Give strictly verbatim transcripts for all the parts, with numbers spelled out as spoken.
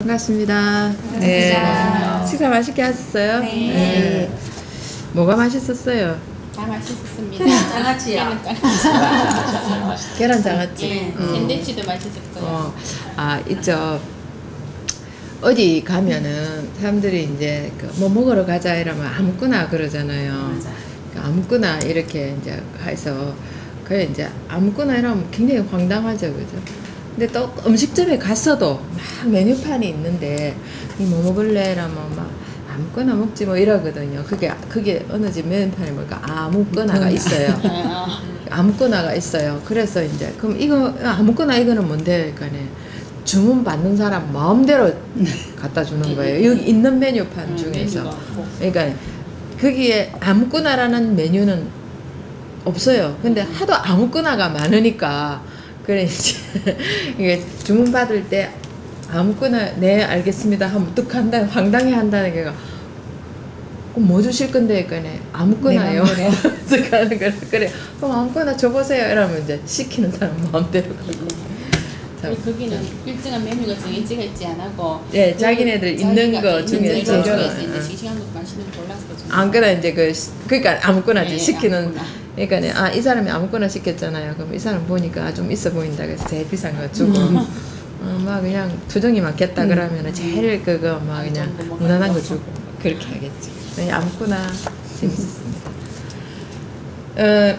반갑습니다. 네. 식사 맛있게 하셨어요? 네. 네. 뭐가 맛있었어요? 다 맛있었습니다. 장아찌야. 계란 장아찌. 네. 어. 샌드위치도 맛있었고요. 어. 아, 있죠. 어디 가면은 사람들이 이제 그 뭐 먹으러 가자 이러면 아무거나 그러잖아요. 맞아. 그 아무거나 이렇게 이제 해서 그래 이제 아무거나 이러면 굉장히 황당하죠, 그죠? 근데 또 음식점에 갔어도 막 메뉴판이 있는데 이 뭐 먹을래? 이러면 막 아무거나 먹지 뭐 이러거든요. 그게 그게 어느 집 메뉴판이 뭘까? 아무거나가 있어요. 아무거나가 있어요. 그래서 이제 그럼 이거 아무거나 이거는 뭔데? 그러니까 주문 받는 사람 마음대로 갖다 주는 거예요. 여기 있는 메뉴판 중에서. 그러니까 거기에 아무거나라는 메뉴는 없어요. 근데 하도 아무거나가 많으니까 그래 이제 이게 주문 받을 때 아무거나 네 알겠습니다 하면 뚝 한다 황당해 한다는 게가 그럼 뭐 주실 건데 그러니까 아무거나요. 그래서 가는 거래. 그래 그럼 아무거나 줘보세요. 이러면 이제 시키는 사람 마음대로 가고. 거기는 일정한 메뉴가 정해지가 있지 않고 예, 자기네들 있는 거 중에서 이제 싱싱한 것 맛있는 거 골라서 아무거나 이제 그 그러니까 아무거나지 네, 시키는 아무거나. 그러니까 아 이 사람이 아무거나 시켰잖아요. 그럼 이 사람 보니까 좀 있어 보인다 그래서 제일 비싼 거 주고 어, 막 그냥 투정이 많겠다 그러면은 제일 그거 막 그냥 무난한 거 주고 그렇게 하겠지. 그냥 아무거나 재밌었습니다. 어,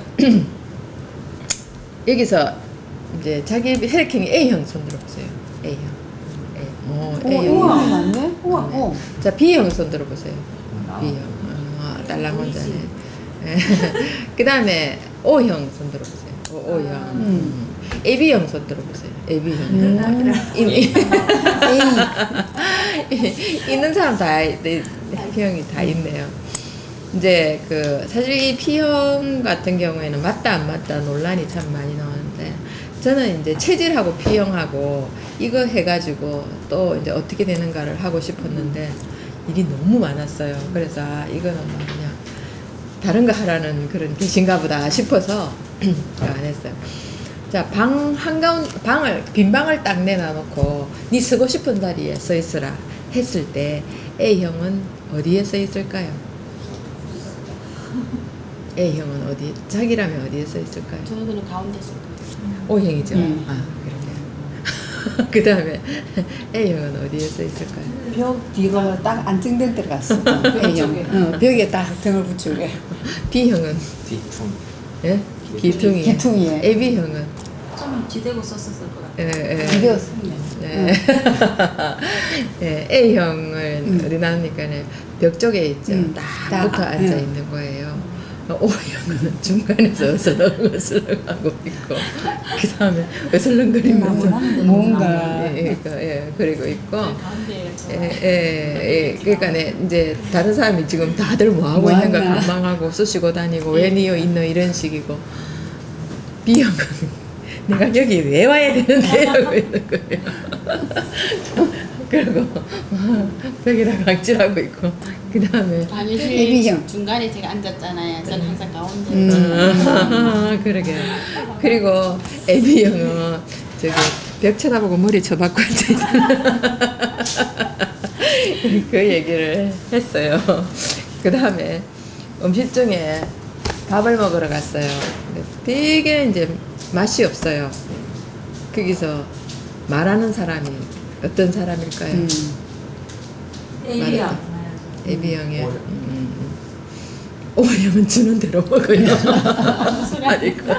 여기서 이제 자기 혈액형이 A형 손 들어보세요. A형. A. 어, A형. 우와, 맞네? 우와, 어. 자, B형 손 들어보세요. B형. 어, 딸랑혼자네. 그 다음에 O형 손 들어보세요. 오, O형. 음. 에이비형 손 들어보세요. 에이비형. 음. 있는 사람 다, P형이 다 있네요. 이제 그, 사실 이 P형 같은 경우에는 맞다 안 맞다 논란이 참 많이 나오는데, 저는 이제 체질하고 P형하고 이거 해가지고 또 이제 어떻게 되는가를 하고 싶었는데, 일이 너무 많았어요. 그래서 아, 이거는 뭐 그냥 다른 거 하라는 그런 계신가 보다 싶어서 안 했어요. 자, 방 한가운 방을 빈 방을 딱 내놔놓고 네 쓰고 싶은 자리에 서 있으라 했을 때 A형은 어디에 서 있을까요? A형은 어디? 자기라면 어디에 서 있을까요? 저는 가운데 있을 거예요. O형이죠. 음. 아, 그러네요. 그 다음에 A형은 어디에 서 있을까요? 벽 뒤가 딱 안정된 데 갔어. A형. 어, 벽에 딱 등을 붙이게. B형은 뒤퉁. 예? 기퉁이. 기퉁이에. 에이비형은 좀 지대고 썼었을 것 같아요. 예, 예. 기대었습니다. 네. 예, A형을 음. 어디 나오니까 벽 쪽에 있죠. 음. 딱 딱, 붙어 앉아 음. 있는 거예요. O형은 중간에서 어슬렁 어슬렁하고 있고, 그 다음에 어슬렁거리면서 뭔가. 예, 예, 그, 예, 그리고 있고, 가운데 예, 예, 예, 그러니까 네, 이제 다른 사람이 지금 다들 뭐 하고 뭐 있는가 하나. 관망하고 쑤시고 다니고 왜 니어 있노 이런 식이고, B형은 내가 여기 왜 와야 되는데 하고 있는 거예요. 그리고 벽에다 각질하고 있고, 그 다음에 아니 A형. 중간에 제가 앉았잖아요. 저는 항상 가운데. 음. 아, 그러게. 그리고 에이비형은 저기 벽 쳐다보고 머리 쳐박고 앉아있어. 그 얘기를 했어요. 그 다음에 음식점에 밥을 먹으러 갔어요. 근데 되게 이제 맛이 없어요. 거기서 말하는 사람이 어떤 사람일까요? 음. A형. 에이비형의 음. O형은 주는 대로 먹어요. 아니, 그,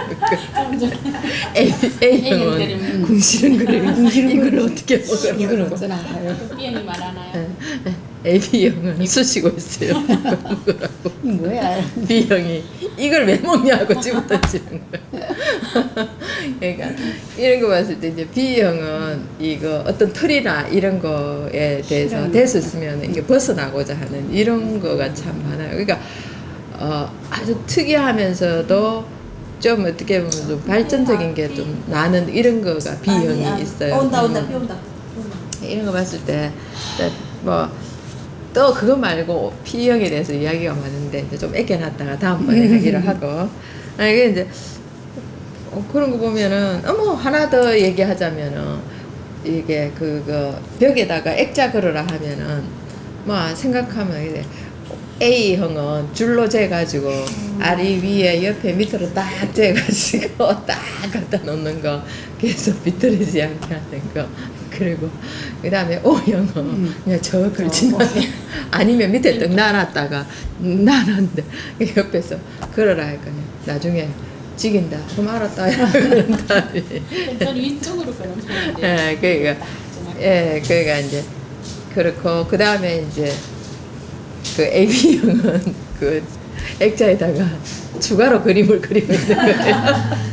그, A형은 궁시렁거리고 이걸 어떻게 먹어요? 이걸 어쩌나 하요. B형이 말하나요? 에이비형은 쑤시고 있어요. 먹으라고. 이 뭐야? B형이 이걸 왜 먹냐고 집어던지는 거예요. 그러니까 이런 거 봤을 때 이제 B형은 이거 어떤 틀이나 이런 거에 대해서 됐었으면 이게 벗어나고자 하는 이런 거가 참 많아요. 그러니까 어, 아주 특이하면서도 좀 어떻게 보면 좀 발전적인 게 좀 나는 이런 거가 B형이 있어요. 온다 온다 음. 비 온다. 이런 거 봤을 때 뭐 또 그거 말고 P형에 대해서 이야기가 많은데 이제 좀 애껴놨다가 다음번에 하기로 하고. 아 이게 이제 어, 그런 거 보면은 어머 하나 더 얘기하자면은 이게 그거 벽에다가 액자 걸으라 하면은 뭐 생각하면 이래 A형은 줄로 재가지고 아리 위에 옆에 밑으로 딱 재가지고 딱 갖다 놓는 거 계속 비틀리지 않게 하는 거. 그리고 그 다음에 O형은 음. 그냥 저 걸친 다음에 아니면 밑에 떡 놔놨다가 놔놨는데 옆에서 걸어라 할 거냐. 나중에 지긴다. 그럼 알았다. 그런 다음에. 저는 위쪽으로 그런 편인데. 예, 그러니까, 예, 그러니까 이제, 그렇고, 그 다음에 이제, 그 에이비형은 그 액자에다가 추가로 그림을 그리고 있는 거예요.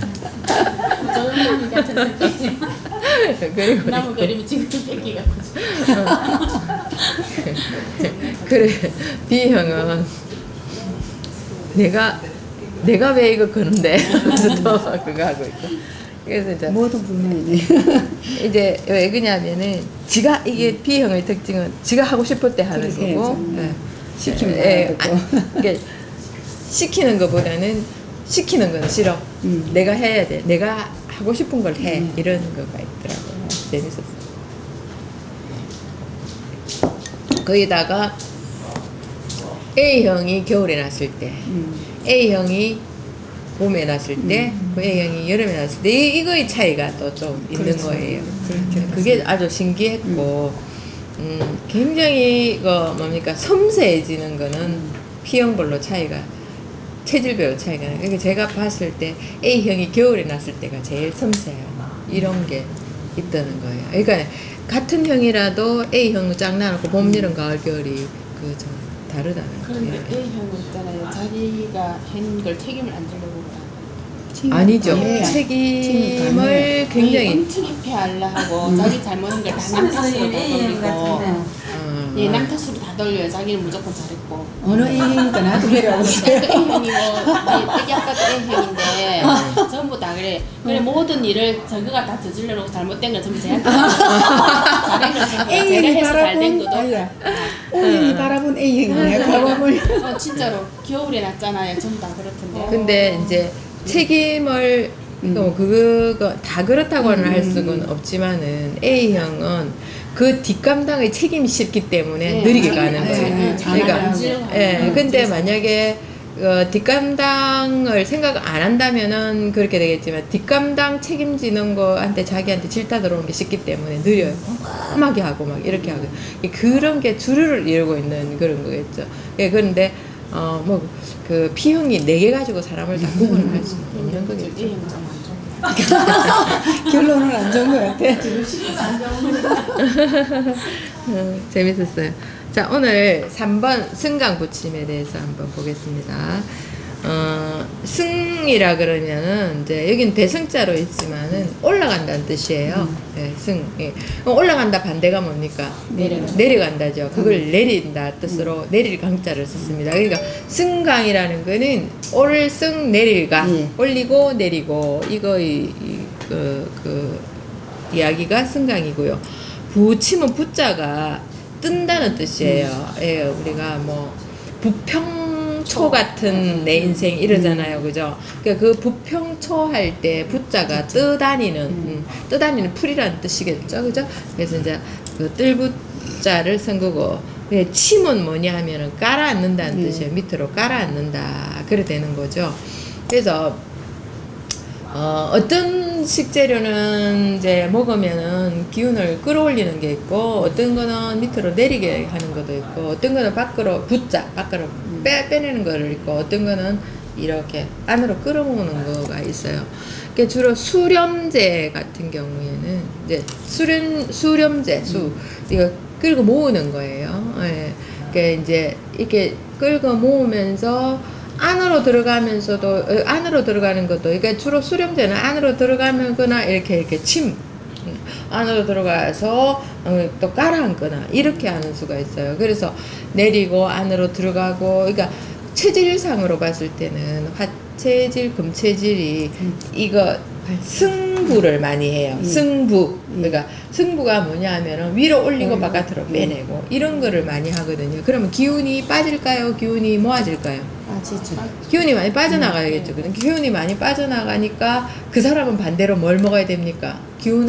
저는 같은 색깔이에요. 그리고 나무 있고. 그림이 지금 뺏기 같고. 그래, B형은 내가, 내가 왜 이거 그런데? 또 그거 하고 있고. 그래서 이제, 모두 불만이네. 이제 왜 그러냐면은 지가 이게 B형의 특징은 지가 하고 싶을 때 하는 그러게, 거고 좀 예. 시키면 예, 안 하고. 아, 이게 시키는 것보다는 시키는 건 싫어. 음. 내가 해야 돼. 내가 하고 싶은 걸 해. 음. 이런 거가 있더라고요. 재밌었어. 거기다가 A형이 겨울에 났을 때 음. A형이 봄에 났을 때, 음. 그 A형이 여름에 났을 때, 이, 이거의 차이가 또 좀 있는 그렇죠. 거예요. 그렇죠. 그게 아주 신기했고, 음, 굉장히, 그, 뭡니까, 섬세해지는 거는 P형별로 차이가, 체질별로 차이가 나요. 그러니까 제가 봤을 때 A형이 겨울에 났을 때가 제일 섬세해요. 이런 게 있다는 거예요. 그러니까 같은 형이라도 A형은 짱나놓고 봄, 여름, 가을, 겨울이 그 좀 다르다는 그런데 거예요. A형은 있잖아요. 자기가 한 걸 책임을 안 지려고 그래. 아니죠. 예. 책임을 굉장히 엄청 회피하려 하고 음. 자기 잘못한 걸 다 남 탓으로 다 돌리고 어. 어, 예, 남 탓으로 다 돌려요. 자기는 무조건 잘했고. 어느 A형이니까 나도 그래보세요. A형이 뭐 되게 아까도 A형인데 전부 다 그래. 그래 모든 일을 저거가 다 저질러놓고 잘못된 건 전부 제한테 잘한 건 전부 제가 A형이 해서 잘 된 바라본 것도 아니야. O형이 바라본 A형이네. 바라볼. 어, 진짜로 겨울에 났잖아요. 전부 다 그렇던데. 근데 이제 책임을 음. 또 그거 다 그렇다고는 음. 할 수는 없지만은 A형은 그 뒷감당의 책임이 싫기 때문에 네, 느리게 맞아요. 가는 네, 거예요. 네, 그러니까 잘하고. 예, 음, 근데 그래서. 만약에 어, 뒷감당을 생각 안 한다면은 그렇게 되겠지만 뒷감당 책임지는 거한테 자기한테 질타 들어오는 게 쉽기 때문에 느려요. 꼼꼼하게 하고 막 이렇게 하고 그런 게 주류를 이루고 있는 그런 거겠죠. 예, 그런데 어 뭐 그 P형이 네 개 가지고 사람을 다 구분할 수 없는 거겠죠. A형 좀안 좋은 결론은 안 좋은 것 같아. 어, 재밌었어요. 자, 오늘 삼 번 승강 부침에 대해서 한번 보겠습니다. 어, 승이라 그러면은 이제 여긴 대승자로 있지만은 올라간다는 뜻이에요. 네, 승. 예. 그럼 올라간다 반대가 뭡니까? 내려간다. 내려간다죠. 그걸 내린다 뜻으로 내릴 강자를 썼습니다. 그러니까 승강이라는 거는 올승 내릴가 예. 올리고 내리고 이거의 이, 그, 그 이야기가 승강이고요. 부침은 부자가 뜬다는 뜻이에요. 예, 우리가 뭐 부평초 같은 내 인생 이러잖아요, 그죠? 그러니까 그 부평초 할 때 부자가 뜨다니는 음, 뜨다니는 풀이라는 뜻이겠죠, 그죠? 그래서 이제 그 뜰부자를 쓴 거고, 예, 침은 뭐냐 하면은 깔아앉는다는 음. 뜻이에요. 밑으로 깔아앉는다, 그래 되는 거죠. 그래서 어, 어떤 식재료는 이제 먹으면은 기운을 끌어올리는 게 있고, 어떤 거는 밑으로 내리게 하는 것도 있고, 어떤 거는 밖으로 붙자, 밖으로 빼, 빼내는 거를 있고, 어떤 거는 이렇게 안으로 끌어모으는 거가 있어요. 그게 주로 수렴제 같은 경우에는 이제 수렴, 수렴제, 수, 이거 끌고 모으는 거예요. 예. 그러니까 이제 이렇게 끌고 모으면서 안으로 들어가면서도 어, 안으로 들어가는 것도 그러니까 주로 수렴제는 안으로 들어가면거나 이렇게 이렇게 침 안으로 들어가서 어, 또 깔아앉거나 이렇게 하는 수가 있어요. 그래서 내리고 안으로 들어가고 그러니까 체질상으로 봤을 때는 화체질, 금체질이 이거 승부를 많이 해요. 음. 승부. 음. 그러니까 승부가 뭐냐 하면은 위로 올리고 음. 바깥으로 음. 빼내고 이런 거를 많이 하거든요. 그러면 기운이 빠질까요? 기운이 모아질까요? 아, 진짜. 기운이 많이 빠져나가야겠죠. 기운이 많이 빠져나가니까 그 사람은 반대로 뭘 먹어야 됩니까? 기운을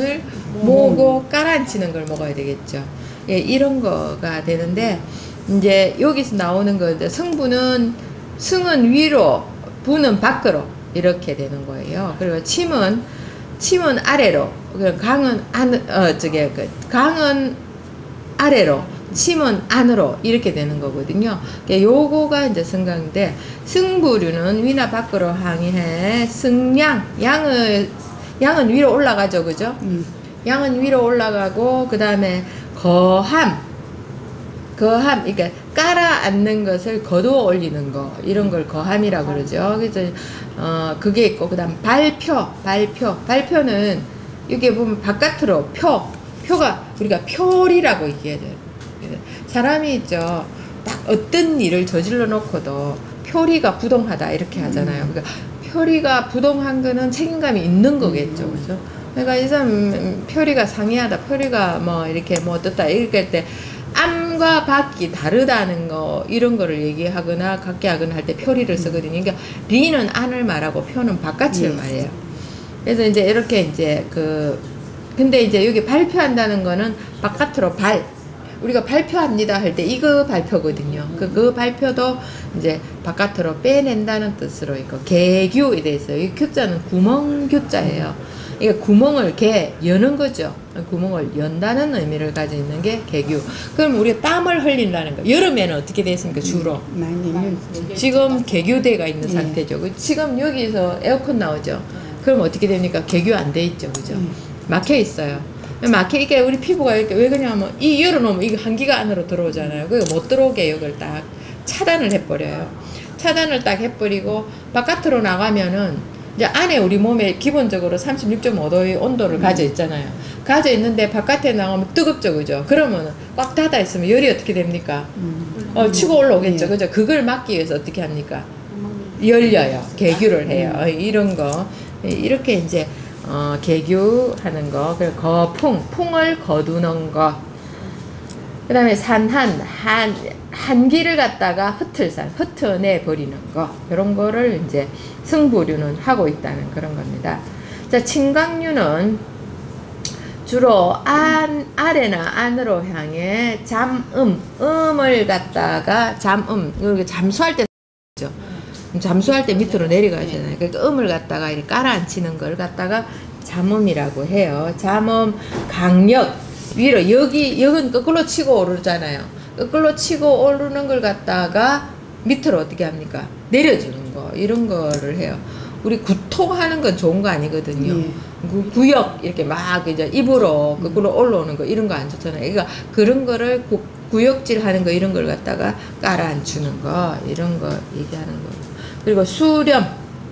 모으고 깔아앉히는 걸 먹어야 되겠죠. 예, 이런 거가 되는데 이제 여기서 나오는 거 이제 성분은 승은 위로, 부는 밖으로 이렇게 되는 거예요. 그리고 침은 침은 아래로, 그리고 강은 안, 어 저게 그 강은 아래로, 침은 안으로 이렇게 되는 거거든요. 요거가 이제 승강인데 승부류는 위나 밖으로 항해 승양, 양을 양은 위로 올라가죠, 그죠? 음. 양은 위로 올라가고 그 다음에 거함, 거함, 그러니까 깔아앉는 것을 거두어 올리는 거 이런 걸 거함이라고 그러죠. 그래서 어 그게 있고 그 다음 발표, 발표, 발표는 이게 보면 바깥으로 표, 표가 우리가 표리라고 얘기해요. 사람이 있죠. 딱 어떤 일을 저질러 놓고도 표리가 부동하다 이렇게 하잖아요. 그러니까 표리가 부동한 거는 책임감이 있는 거겠죠, 그죠? 그러니까 이 사람 표리가 상이하다, 표리가 뭐 이렇게 뭐 어떻다 이렇게 할 때 암과 밖이 다르다는 거 이런 거를 얘기하거나 갖게 하거나 할 때 표리를 쓰거든요. 그러니까 리는 안을 말하고 표는 바깥을 음. 말해요. 그래서 이제 이렇게 이제 그 근데 이제 여기 발표한다는 거는 바깥으로 발 우리가 발표합니다 할 때 이거 발표거든요. 그, 그 발표도 이제 바깥으로 빼낸다는 뜻으로 있고 개규에 대해서 이 규자는 구멍 규자예요. 이게 구멍을 개 여는 거죠. 구멍을 연다는 의미를 가지고 있는 게 개규. 그럼 우리가 땀을 흘린다는 거. 여름에는 어떻게 되겠습니까? 주로 많이 열지. 지금 개규대가 있는 예. 상태죠. 지금 여기서 에어컨 나오죠. 그럼 어떻게 됩니까? 개규 안 돼 있죠, 그죠? 음. 막혀 있어요. 막히니까 우리 피부가 이렇게 왜 그러냐면 이 열어놓으면 이게 한기가 안으로 들어오잖아요. 그거 못 들어오게 이걸 딱 차단을 해버려요. 차단을 딱 해버리고 바깥으로 나가면은 이제 안에 우리 몸에 기본적으로 삼십육 점 오 도의 온도를 음. 가져 있잖아요. 가져 있는데 바깥에 나가면 뜨겁죠, 그죠? 그러면 꽉 닫아 있으면 열이 어떻게 됩니까? 음. 어, 치고 올라오겠죠, 예. 그죠? 그걸 막기 위해서 어떻게 합니까? 열려요. 개규를 해요. 어, 이런 거 이렇게 이제 어, 개규하는 거, 그리고 거풍, 풍을 거두는 거. 그 다음에 산한, 한, 한기를 갖다가 흩을산, 흩어내 버리는 거. 이런 거를 이제 승부류는 하고 있다는 그런 겁니다. 자, 침강류는 주로 안, 아래나 안으로 향해 잠음, 음을 갖다가 잠음, 이렇게 잠수할 때 죠. 잠수할 때 밑으로 내려가잖아요. 그러니까 음을 갖다가 이렇게 깔아앉히는 걸 갖다가 잠음이라고 해요. 잠음, 강력, 위로, 여기, 여긴 거꾸로 치고 오르잖아요. 거꾸로 치고 오르는 걸 갖다가 밑으로 어떻게 합니까? 내려주는 거, 이런 거를 해요. 우리 구토하는 건 좋은 거 아니거든요. 예. 구, 구역, 이렇게 막 이제 입으로 거꾸로 올라오는 거, 이런 거 안 좋잖아요. 그러니까 그런 거를 구, 구역질 하는 거, 이런 걸 갖다가 깔아앉히는 거, 이런 거 얘기하는 거. 그리고 수렴,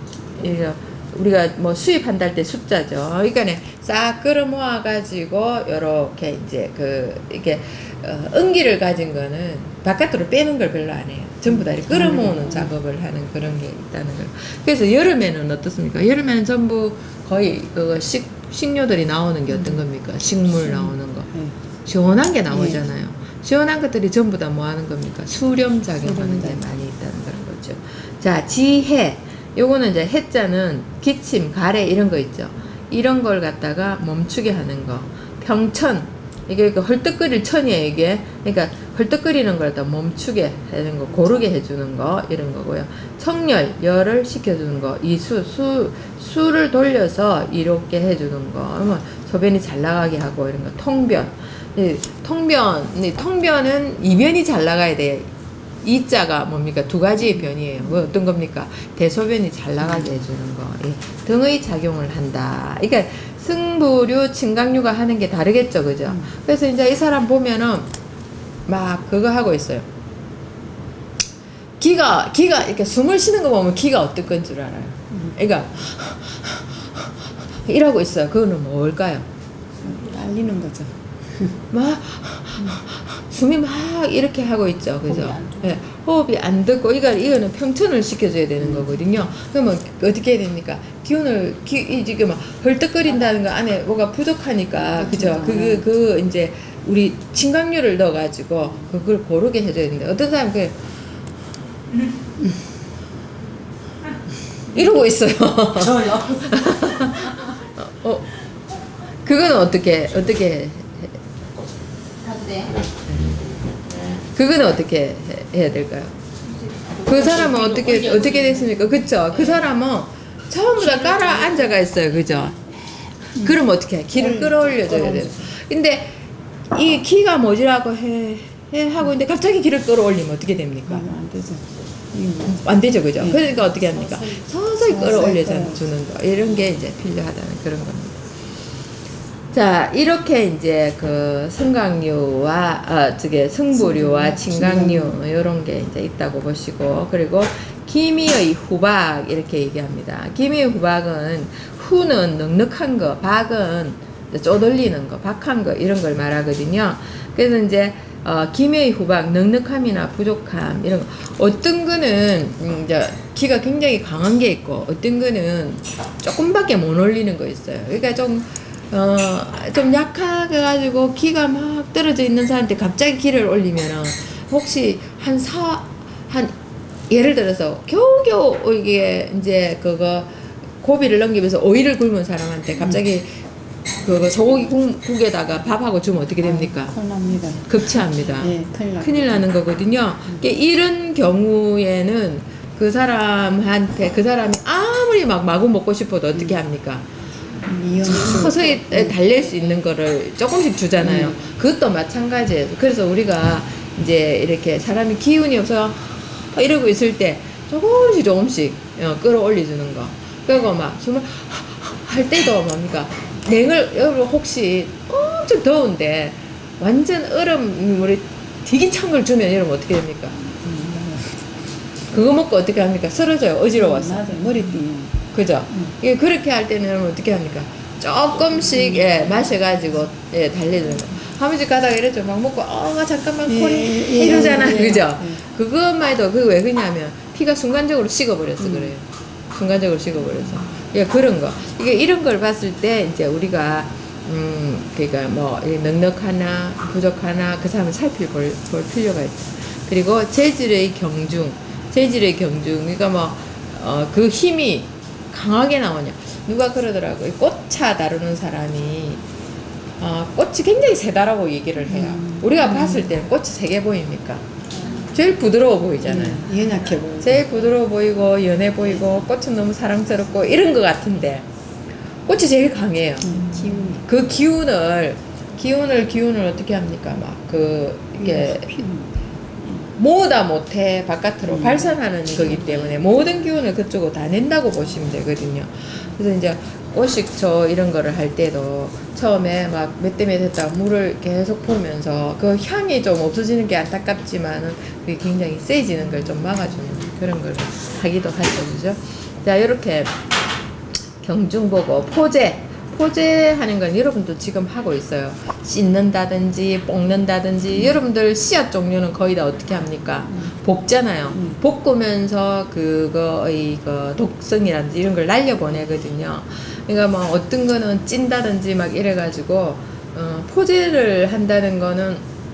우리가 뭐 수입한다 할 때 숫자죠. 그러니까 싹 끌어 모아 가지고 요렇게 이제 그 이렇게 어, 은기를 가진 거는 바깥으로 빼는 걸 별로 안 해요. 전부 다 이렇게 끌어 모으는 작업을 하는 그런 게 있다는 거예요. 그래서 여름에는 어떻습니까? 여름에는 전부 거의 그 식, 식료들이 나오는 게 어떤 겁니까? 식물 나오는 거. 시원한 게 나오잖아요. 시원한 것들이 전부 다 뭐 하는 겁니까? 수렴 작용하는 게 많이 있다는 그런 거죠. 자, 지해. 요거는 이제 해자는 기침, 가래 이런 거 있죠. 이런 걸 갖다가 멈추게 하는 거. 평천. 이게 그 헐떡거릴 천이에요, 이게. 그러니까 헐떡거리는 걸 갖다 멈추게 하는 거, 고르게 해주는 거, 이런 거고요. 청열, 열을 식혀주는 거. 이수, 수, 수를 돌려서 이롭게 해주는 거. 뭐 소변이 잘 나가게 하고 이런 거. 통변. 이 통변, 이 통변은 이변이 잘 나가야 돼요. 이자가 뭡니까? 두 가지의 변이에요. 뭐 어떤 겁니까? 대소변이 잘 나가게 해주는 거. 예. 등의 작용을 한다. 그러니까 승부류, 침강류가 하는 게 다르겠죠, 그죠? 음. 그래서 이제 이 사람 보면은 막 그거 하고 있어요. 기가, 기가 이렇게 숨을 쉬는 거 보면 기가 어떨 건 줄 알아요. 음. 그러니까 이러고 있어요. 그거는 뭘까요? 날리는 거죠. 막 숨이 막 이렇게 하고 있죠, 그죠? 네, 호흡이 안 듣고 이거 이거는 평천을 시켜줘야 되는 거거든요. 그러면 어떻게 해야 됩니까? 기운을 기, 이 지금 막 헐떡거린다는 거 안에 뭐가 부족하니까, 그죠? 그, 그 이제 우리 침강류를 넣어가지고 그걸 고르게 해줘야 되는데 어떤 사람 그 이러고 있어요. 저요. 어. 그거는 어떻게 어떻게 해- 가도 돼? 그거는 어떻게 해- 해야 될까요? 그 사람은 어떻게 어떻게 됐습니까? 그쵸? 그 사람은 처음부터 깔아 앉아가 있어요, 그죠? 그럼 어떻게 해? 기를 끌어올려줘야 돼요. 근데 이 기가 모자라고 해, 해 하고 있는데 갑자기 기를 끌어올리면 어떻게 됩니까? 아, 안 되죠. 이거 안 되죠, 그죠? 네. 그러니까 어떻게 합니까? 서서히 서서히 끌어올려 끌어. 주는 거. 이런 게 이제 필요하다는 그런 겁니다. 자, 이렇게 이제 그 성강류와, 아, 저게 성부류와 진강류, 이런 게 이제 있다고 보시고, 그리고 기미의 후박, 이렇게 얘기합니다. 기미의 후박은, 후는 넉넉한 거, 박은 쪼들리는 거, 박한 거, 이런 걸 말하거든요. 그래서 이제, 어, 기미의 후박, 넉넉함이나 부족함, 이런 거. 어떤 거는, 음, 이제, 기가 굉장히 강한 게 있고, 어떤 거는 조금밖에 못 올리는 거 있어요. 그러니까 좀, 어, 좀 약해가지고 기가 막 떨어져 있는 사람한테 갑자기 기를 올리면은 혹시 한 사, 한, 예를 들어서 겨우겨우 이게 이제 그거 고비를 넘기면서 오이를 굶은 사람한테 갑자기 그거 소고기 국, 국에다가 밥하고 주면 어떻게 됩니까? 큰일 납니다. 급체합니다. 예, 큰일 납니다. 큰일 나는 거거든요. 그러니까 이런 경우에는 그 사람한테 그 사람이 아무리 막 마구 먹고 싶어도 어떻게 합니까? 이용주. 서서히 달랠 수 있는 거를 조금씩 주잖아요. 음. 그것도 마찬가지예요. 그래서 우리가 이제 이렇게 사람이 기운이 없어 이러고 있을 때 조금씩 조금씩 어, 끌어올려주는 거. 그리고 막 정말 할 때도 뭡니까? 냉을 여러분 혹시 엄청 더운데 완전 얼음 우리 되게 찬 걸 주면 여러분 어떻게 됩니까? 그거 먹고 어떻게 합니까? 쓰러져요. 어지러워서. 맞아, 머리띠. 그죠? 이게 그렇게 할 때는 여러분 어떻게 합니까? 조금씩 예, 마셔가지고 예, 달래주는 거. 하면서 가다가 이랬죠. 막 먹고 아 잠깐만 예, 코리 예, 이러잖아. 예, 그죠? 예. 그것만 해도 그게 왜 그러냐면 피가 순간적으로 식어버렸어 음. 그래요. 순간적으로 식어버려서. 예, 그런 거. 이게 이런 걸 봤을 때 이제 우리가 음 그러니까 뭐 이 넉넉하나 부족하나 그 사람을 살펴볼 볼 필요가 있죠. 그리고 재질의 경중, 재질의 경중. 그러니까 뭐 어, 그 힘이 강하게 나오냐. 누가 그러더라고요. 꽃차 다루는 사람이 어, 꽃이 굉장히 세다라고 얘기를 해요. 음. 우리가 봤을 때는 꽃이 세게 보입니까? 제일 부드러워 보이잖아요. 예, 연약해 보이고. 제일 부드러워 보이고 연해 보이고 꽃은 너무 사랑스럽고 이런 것 같은데 꽃이 제일 강해요. 음, 기운. 그 기운을 기운을 기운을 어떻게 합니까? 막 그 이게 모으다 못해 바깥으로 음. 발산하는 거기 때문에 모든 기운을 그쪽으로 다 낸다고 보시면 되거든요. 그래서 이제 꽃식초 이런 거를 할 때도 처음에 막 몇 대 몇 했다가 물을 계속 부으면서 그 향이 좀 없어지는 게 안타깝지만은 그게 굉장히 세지는 걸 좀 막아주는 그런 걸 하기도 하죠. 그죠? 자, 이렇게 경중 보고 포제 포제하는 건 여러분도 지금 하고 있어요. 씻는다든지 볶는다든지 여러분들 씨앗 종류는 거의 다 어떻게 합니까? 볶잖아요. 음. 볶으면서 그거의 그 독성이라든지 이런 걸 날려보내거든요. 그러니까 뭐 어떤 거는 찐다든지 막 이래가지고 어, 포제를 한다는 거는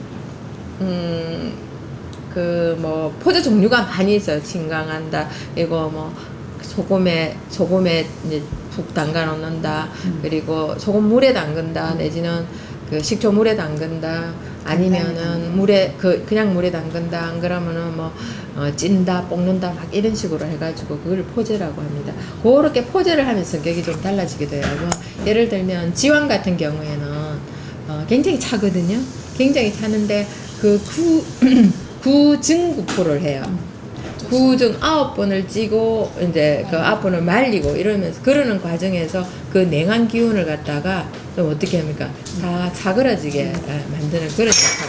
음, 그 뭐 포제 종류가 많이 있어요. 진강한다. 이거 뭐 소금에 소금에 이제 푹 담가 놓는다. 음. 그리고 소금 물에 담근다. 내지는 그 식초 물에 담근다. 아니면은 물에 그 그냥 물에 담근다. 안 그러면은 뭐 어, 찐다, 볶는다 막 이런 식으로 해가지고 그걸 포제라고 합니다. 그렇게 포제를 하면 성격이 좀 달라지기도 해요. 뭐 예를 들면 지왕 같은 경우에는 어, 굉장히 차거든요. 굉장히 차는데 그 구 구증구포를 해요. 구중 아홉 번을 찌고 이제 그 아홉 번을 말리고 이러면서 그러는 과정에서 그 냉한 기운을 갖다가 좀 어떻게 합니까? 다 사그라지게 예, 만드는 그런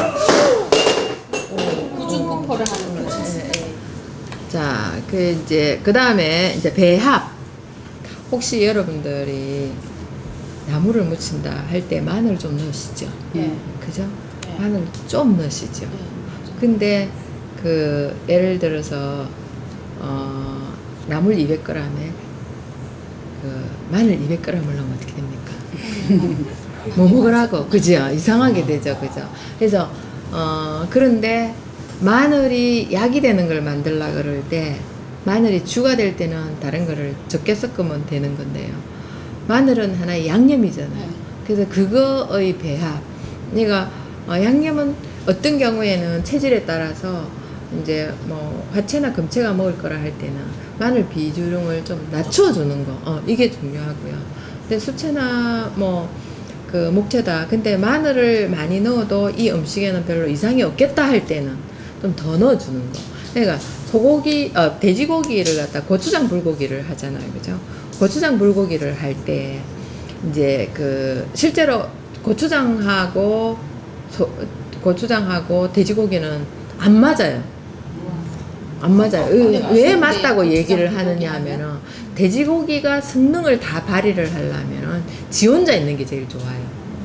역할을. 구중구포를 하는 거죠. 자, 그 이제 그 다음에 이제 배합. 혹시 여러분들이 나무를 묻힌다 할 때 마늘 좀 넣으시죠? 예. 그죠? 예. 마늘 좀 넣으시죠? 예. 근데 그 예를 들어서 어 나물 이백 그램에 그 마늘 이백 그램을 넣으면 어떻게 됩니까? 뭐 먹으라고 그죠? 이상하게 되죠, 그죠? 그래서 어 그런데 마늘이 약이 되는 걸 만들라 그럴 때 마늘이 주가 될 때는 다른 거를 적게 섞으면 되는 건데요. 마늘은 하나의 양념이잖아요. 그래서 그거의 배합. 내가 어, 양념은 어떤 경우에는 체질에 따라서 이제 뭐 화채나 금채가 먹을 거라 할 때는 마늘 비중을 좀 낮춰주는 거, 어, 이게 중요하고요. 근데 수채나 뭐 그 목채다. 근데 마늘을 많이 넣어도 이 음식에는 별로 이상이 없겠다 할 때는 좀 더 넣어주는 거. 그러니까 소고기, 어, 돼지고기를 갖다 고추장 불고기를 하잖아요, 그죠? 고추장 불고기를 할 때 이제 그 실제로 고추장하고 소, 고추장하고 돼지고기는 안 맞아요. 안 맞아요. 왜, 왜 맞다고 얘기를 하느냐 하면은 돼지고기가 성능을 다 발휘를 하려면은 지 혼자 있는 게 제일 좋아요.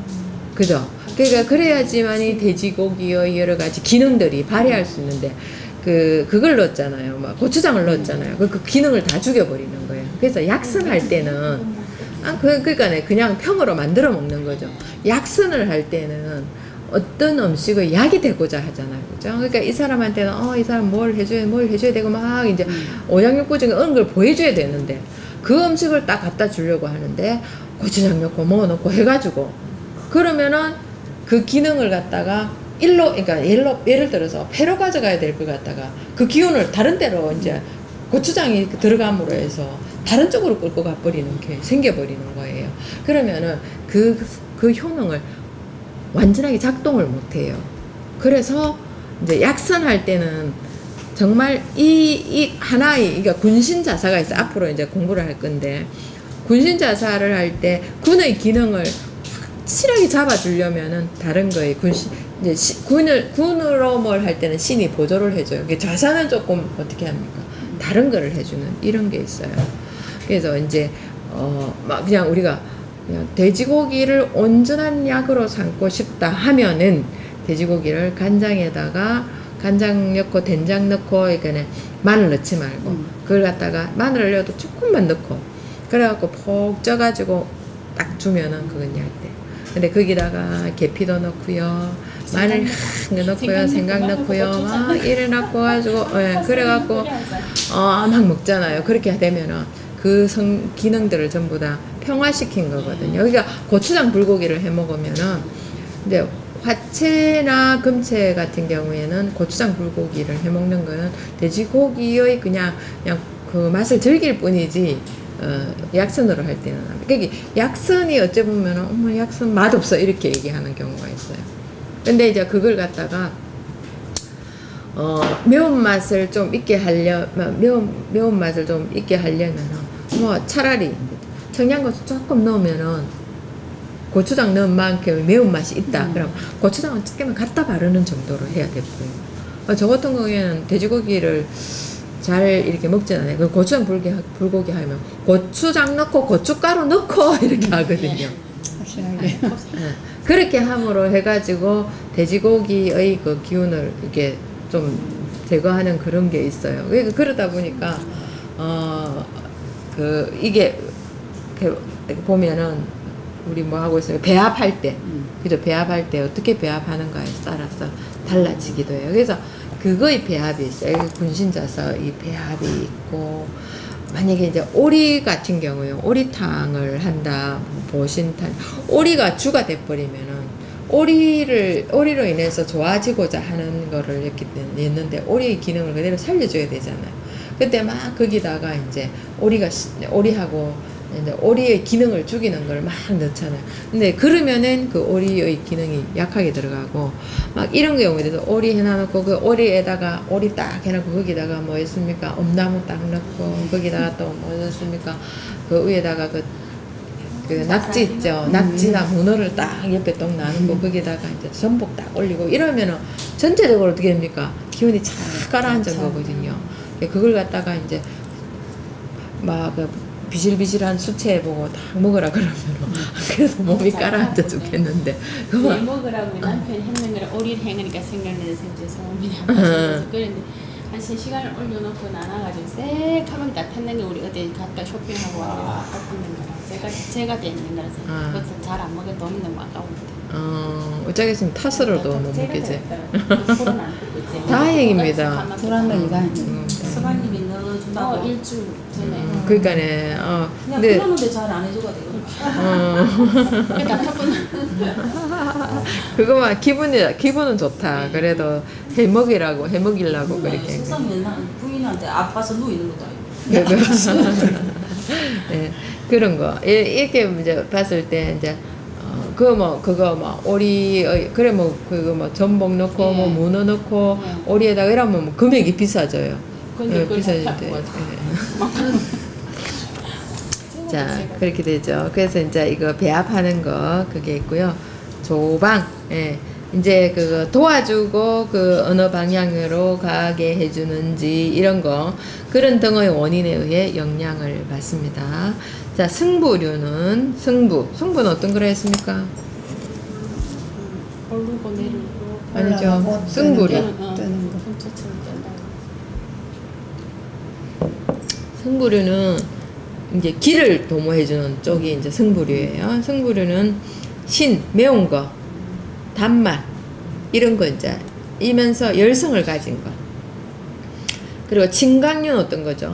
그죠? 그러니까 그래야지만이 돼지고기의 여러 가지 기능들이 발휘할 수 있는데 그 그걸 넣었잖아요. 막 고추장을 넣었잖아요. 그, 그 기능을 다 죽여버리는 거예요. 그래서 약선할 때는 아, 그, 그러니까 평으로 평으로 만들어 먹는 거죠. 약선을 할 때는 어떤 음식의 약이 되고자 하잖아요. 그죠? 그러니까 이 사람한테는, 어, 이 사람 뭘 해줘야, 뭘 해줘야 되고, 막, 이제, 음. 오장육부증 이런 걸 보여줘야 되는데, 그 음식을 딱 갖다 주려고 하는데, 고추장 넣고, 뭐 넣고 해가지고, 그러면은 그 기능을 갖다가, 일로, 그러니까 예로, 예를 들어서, 패로 가져가야 될 걸 갖다가, 그 기운을 다른 데로 이제, 고추장이 들어감으로 해서, 다른 쪽으로 끌고 가버리는 게 생겨버리는 거예요. 그러면은, 그, 그 효능을, 완전하게 작동을 못해요. 그래서 이제 약선할 때는 정말 이, 이 하나의, 그러니까 군신자사가 있어. 앞으로 이제 공부를 할 건데, 군신자사를 할 때 군의 기능을 확실하게 잡아주려면은 다른 거에 군신, 이제 시, 군을, 군으로 뭘 할 때는 신이 보조를 해줘요. 자사는 조금 어떻게 합니까? 다른 거를 해주는 이런 게 있어요. 그래서 이제, 어, 막 그냥 우리가 그냥 돼지고기를 온전한 약으로 삼고 싶다 하면은 돼지고기를 간장에다가 간장 넣고 된장 넣고 그러니까 마늘 넣지 말고 음. 그걸 갖다가 마늘을 넣어도 조금만 넣고 그래갖고 폭 쪄가지고 딱 주면은 그건 얇대. 근데 거기다가 계피도 넣고요, 마늘 향 넣고요, 생강 넣고요, 막 이래 넣고 가지고 예, 그래갖고 어, 막 먹잖아요. 그렇게 되면은 그 성 기능들을 전부 다 평화시킨 거거든요. 그러니까 고추장 불고기를 해 먹으면은 이제 화채나 금채 같은 경우에는 고추장 불고기를 해 먹는 거는 돼지고기의 그냥 그냥 그 맛을 즐길 뿐이지 어, 약선으로 할 때는 그러니까 약선이 어찌 보면은 어머 약선 맛없어 이렇게 얘기하는 경우가 있어요. 근데 이제 그걸 갖다가 어, 매운맛을 좀 있게 하려 매운 매운맛을 좀 있게 하려면은 뭐 차라리 청양고추 조금 넣으면은 고추장 넣은 만큼 매운맛이 있다. 음. 그럼 고추장은 조금만 갖다 바르는 정도로 해야 되고요. 어, 저 같은 경우에는 돼지고기를 잘 이렇게 먹진 않아요. 그 고추장 불고기, 불고기 하면 고추장 넣고 고춧가루 넣고 이렇게 하거든요. 확실하게. 네. 그렇게 함으로 해가지고 돼지고기의 그 기운을 이렇게 좀 제거하는 그런 게 있어요. 그러니까 그러다 보니까 어, 그 이게 이렇게 보면은 우리 뭐 하고 있어요? 배합할 때, 음. 그죠? 배합할 때 어떻게 배합하는가에 따라서 달라지기도 해요. 그래서 그거의 배합이 있어요. 군신자서 이 배합이 있고, 만약에 이제 오리 같은 경우에 오리탕을 한다, 보신탕, 오리가 주가 돼버리면은 오리를 오리로 인해서 좋아지고자 하는 거를 했기 때문에 했는데 오리의 기능을 그대로 살려줘야 되잖아요. 그때 막 거기다가 이제 오리가 오리하고 이제 오리의 기능을 죽이는 걸 막 넣잖아요. 근데 그러면은 그 오리의 기능이 약하게 들어가고 막 이런 경우에 대해서 오리 해놔놓고 그 오리에다가 오리 딱 해놓고 거기다가 뭐 있습니까? 엄나무 딱 넣고 거기다가 또 뭐 있습니까? 그 위에다가 그, 그 낙지 있죠. 낙지나 문어를 딱 옆에 딱 놔놓고 거기다가 이제 전복 딱 올리고 이러면은 전체적으로 어떻게 됩니까? 기운이 착 가라앉은 거거든요. 그걸 갖다가 이제 막 그 비실비실한 수채 보고 딱 먹으라 그러면 그래도 몸이 가라앉아 죽겠는데 내 먹으라고 남편이 했는 거를 오리를 행으니까 생각나서 죄송합니다. 그런데 한 세 시간을 올려놓고 나눠가지고 새까맣게 다 탔는 게 우리 어디 갔다 쇼핑하고 와서 탔는 거라 제가 제가 돼 있는 거라서 아. 그것을 잘 안 먹어 돈이 너무 아까운데. 어 어쩌겠으면 탓으로도 못 먹겠지. 다행입니다. 다행입니다. 불안하기가 음, 서방님이 넣어준 아픈다고. 어, 일주일 전에. 음, 그러니까네. 어. 그냥 근데 그러는데 잘 안 해줘가 되고. 어. 그러니까 답은 그거만 기분이 기분은 좋다. 그래도 해먹이라고 해먹이려고 그렇게. 세상에 나 부인한테 아파서 누워 있는 것도 아니고. 네, 그런 거 이- 이렇게 이제 봤을 때 이제 어, 그거 뭐 그거 뭐 오리 어, 그래 뭐 그거 뭐 전복 넣고 네. 뭐 문어 넣고 네. 오리에다가 이러면 뭐 금액이 비싸져요. 근데 예, 그걸 비싸진대. 다 예. 자 그렇게 되죠. 그래서 이제 이거 배합하는 거 그게 있고요. 조방 예. 이제 그 도와주고 그 어느 방향으로 가게 해주는지 이런 거 그런 등의 원인에 의해 영향을 받습니다. 자 승부류는 승부 승부는 어떤 걸 했습니까? 오르고 내리고 아니죠. 올라가고 승부류. 뜨는 거, 뜨는 거. 전체처럼 뜬다고. 승부류는 이제 기를 도모해주는 쪽이 이제 승부류예요. 승부류는 신, 매운 거, 단맛, 이런 거 이제, 이면서 열성을 가진 거. 그리고 진강류는 어떤 거죠?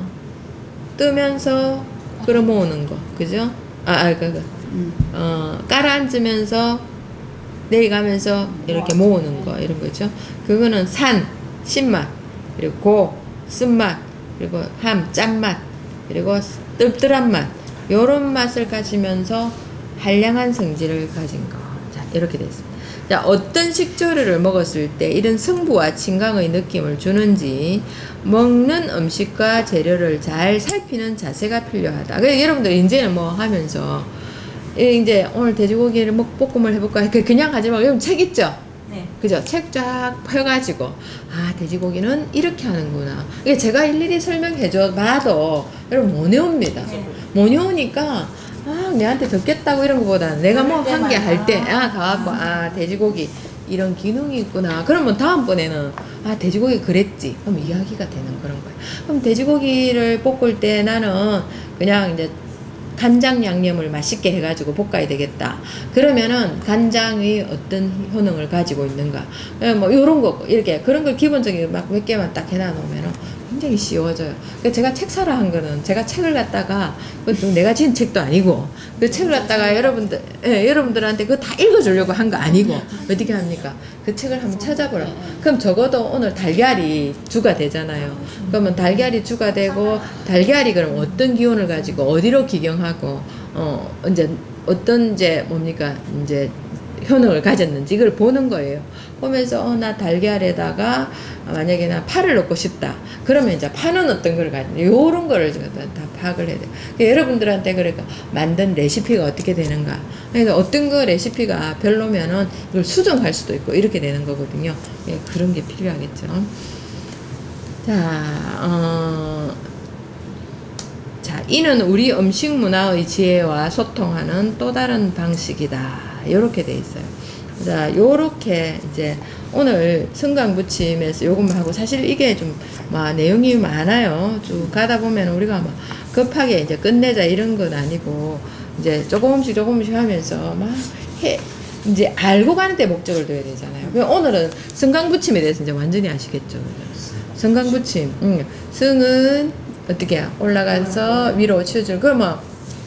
뜨면서 끌어모으는 거. 그죠? 아, 아, 그, 그, 음. 어, 깔아앉으면서 내려가면서 이렇게 모으는 거, 이런 거죠. 그거는 산, 신맛, 그리고 고, 쓴맛, 그리고 함, 짠맛, 그리고 뜰뜰한 맛, 요런 맛을 가지면서 한량한 성질을 가진 거. 자, 이렇게 되어 있습니다. 자, 어떤 식재료를 먹었을 때 이런 승부와 진강의 느낌을 주는지 먹는 음식과 재료를 잘 살피는 자세가 필요하다. 그래서 여러분들 이제는 뭐 하면서 이제 오늘 돼지고기를 먹 볶음을 해볼까? 그냥 하지 말고 여러분 책 있죠? 네. 그죠? 책 쫙 펴가지고 아 돼지고기는 이렇게 하는구나. 이게 제가 일일이 설명해줘 봐도 여러분 못 외웁니다. 네. 못 외우니까 아 내한테 듣겠다고 이런 것보다는 내가 뭐 한 개 할 때 아 가갖고 아 돼지고기 이런 기능이 있구나. 그러면 다음번에는 아 돼지고기 그랬지. 그럼 이야기가 되는 그런 거예요. 그럼 돼지고기를 볶을 때 나는 그냥 이제 간장 양념을 맛있게 해가지고 볶아야 되겠다. 그러면은 간장이 어떤 효능을 가지고 있는가. 예, 뭐 요런 거 이렇게 그런 걸 기본적인 막 몇 개만 딱 해놔 놓으면은 굉장히 쉬워져요. 그러니까 제가 책 사라 한 거는 제가 책을 갖다가 그것도 내가 지은 책도 아니고 그 책을 갖다가 여러분들 예, 여러분들한테 그거 다 읽어주려고 한 거 아니고 어떻게 합니까? 그 책을 한번 찾아보라. 그럼 적어도 오늘 달걀이 주가 되잖아요. 그러면 달걀이 주가 되고 달걀이 그럼 어떤 기운을 가지고 어디로 기경하고 어 이제 어떤 이제 뭡니까 이제 효능을 가졌는지 이걸 보는 거예요. 보면서 어, 나 달걀에다가 만약에 나 파를 넣고 싶다. 그러면 이제 파는 어떤 걸 가지고 요런 거를 다 파악을 해야 돼요. 그러니까 여러분들한테 그러니까 만든 레시피가 어떻게 되는가. 그래서 어떤 거 레시피가 별로면은 이걸 수정할 수도 있고 이렇게 되는 거거든요. 예, 그런 게 필요하겠죠. 자, 어, 자, 이는 우리 음식 문화의 지혜와 소통하는 또 다른 방식이다. 요렇게 돼 있어요. 자, 요렇게 이제 오늘 성강부침에서 요것만 하고 사실 이게 좀 막 내용이 많아요. 쭉 가다 보면 우리가 막 급하게 이제 끝내자 이런 건 아니고 이제 조금씩 조금씩 하면서 막 해, 이제 알고 가는데 목적을 둬야 되잖아요. 그럼 오늘은 성강부침에 대해서 이제 완전히 아시겠죠. 성강부침. 응. 성은 어떻게 올라가서 위로 치워주는 그러면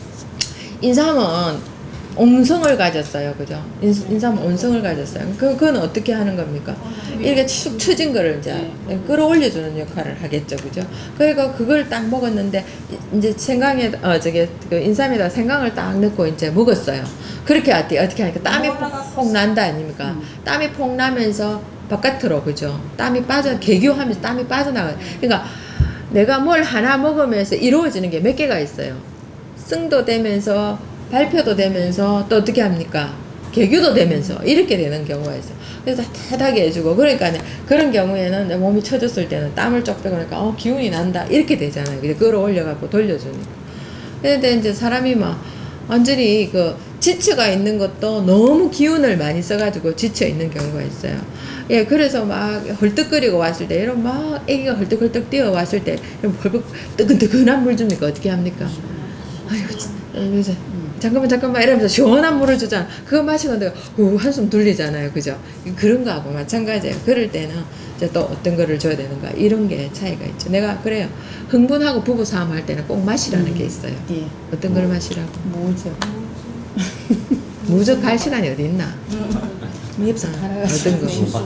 인삼은 온성을 가졌어요. 그죠? 인, 인삼은 온성을 가졌어요. 그, 그건 어떻게 하는 겁니까? 이렇게 축 처진 거를 이제 끌어올려주는 역할을 하겠죠. 그죠? 그러니까 그걸 딱 먹었는데, 이제 생강에, 어, 저기, 그 인삼에다 생강을 딱 넣고 이제 먹었어요. 그렇게 어떻게, 어떻게 하니까 땀이 폭 난다 아닙니까? 음. 땀이 폭 나면서 바깥으로, 그죠? 땀이 빠져, 개교하면서 땀이 빠져나가요. 그러니까 내가 뭘 하나 먹으면서 이루어지는 게 몇 개가 있어요. 승도 되면서, 발표도 되면서 또 어떻게 합니까? 개교도 되면서 이렇게 되는 경우가 있어요. 그래서 따뜻하게 해주고 그러니까 그런 경우에는 내 몸이 처졌을 때는 땀을 쪽 빼고 그러니까 어 기운이 난다 이렇게 되잖아요. 그래 끌어올려갖고 돌려주니까. 그런데 이제 사람이 막 완전히 그 지쳐가 있는 것도 너무 기운을 많이 써가지고 지쳐 있는 경우가 있어요. 예, 그래서 막 헐떡거리고 왔을 때 이런 막 애기가 헐떡헐떡 뛰어 왔을 때 이런 벌벅 뜨끈뜨끈한 물 줍니까? 어떻게 합니까? 아이고 진짜. 잠깐만 잠깐만 이러면서 시원한 물을 주잖아. 그거 마시고 내가 후 한숨 돌리잖아요. 그죠? 그런 거하고 마찬가지예요. 그럴 때는 이제 또 어떤 거를 줘야 되는가 이런 게 차이가 있죠. 내가 그래요. 흥분하고 부부싸움 할 때는 꼭 마시라는 음. 게 있어요. 예. 어떤 걸 마시라고? 뭐죠? 무적 갈 시간이 어디 있나? 엽서 어, 갈아가지고. 어떤 거? 수박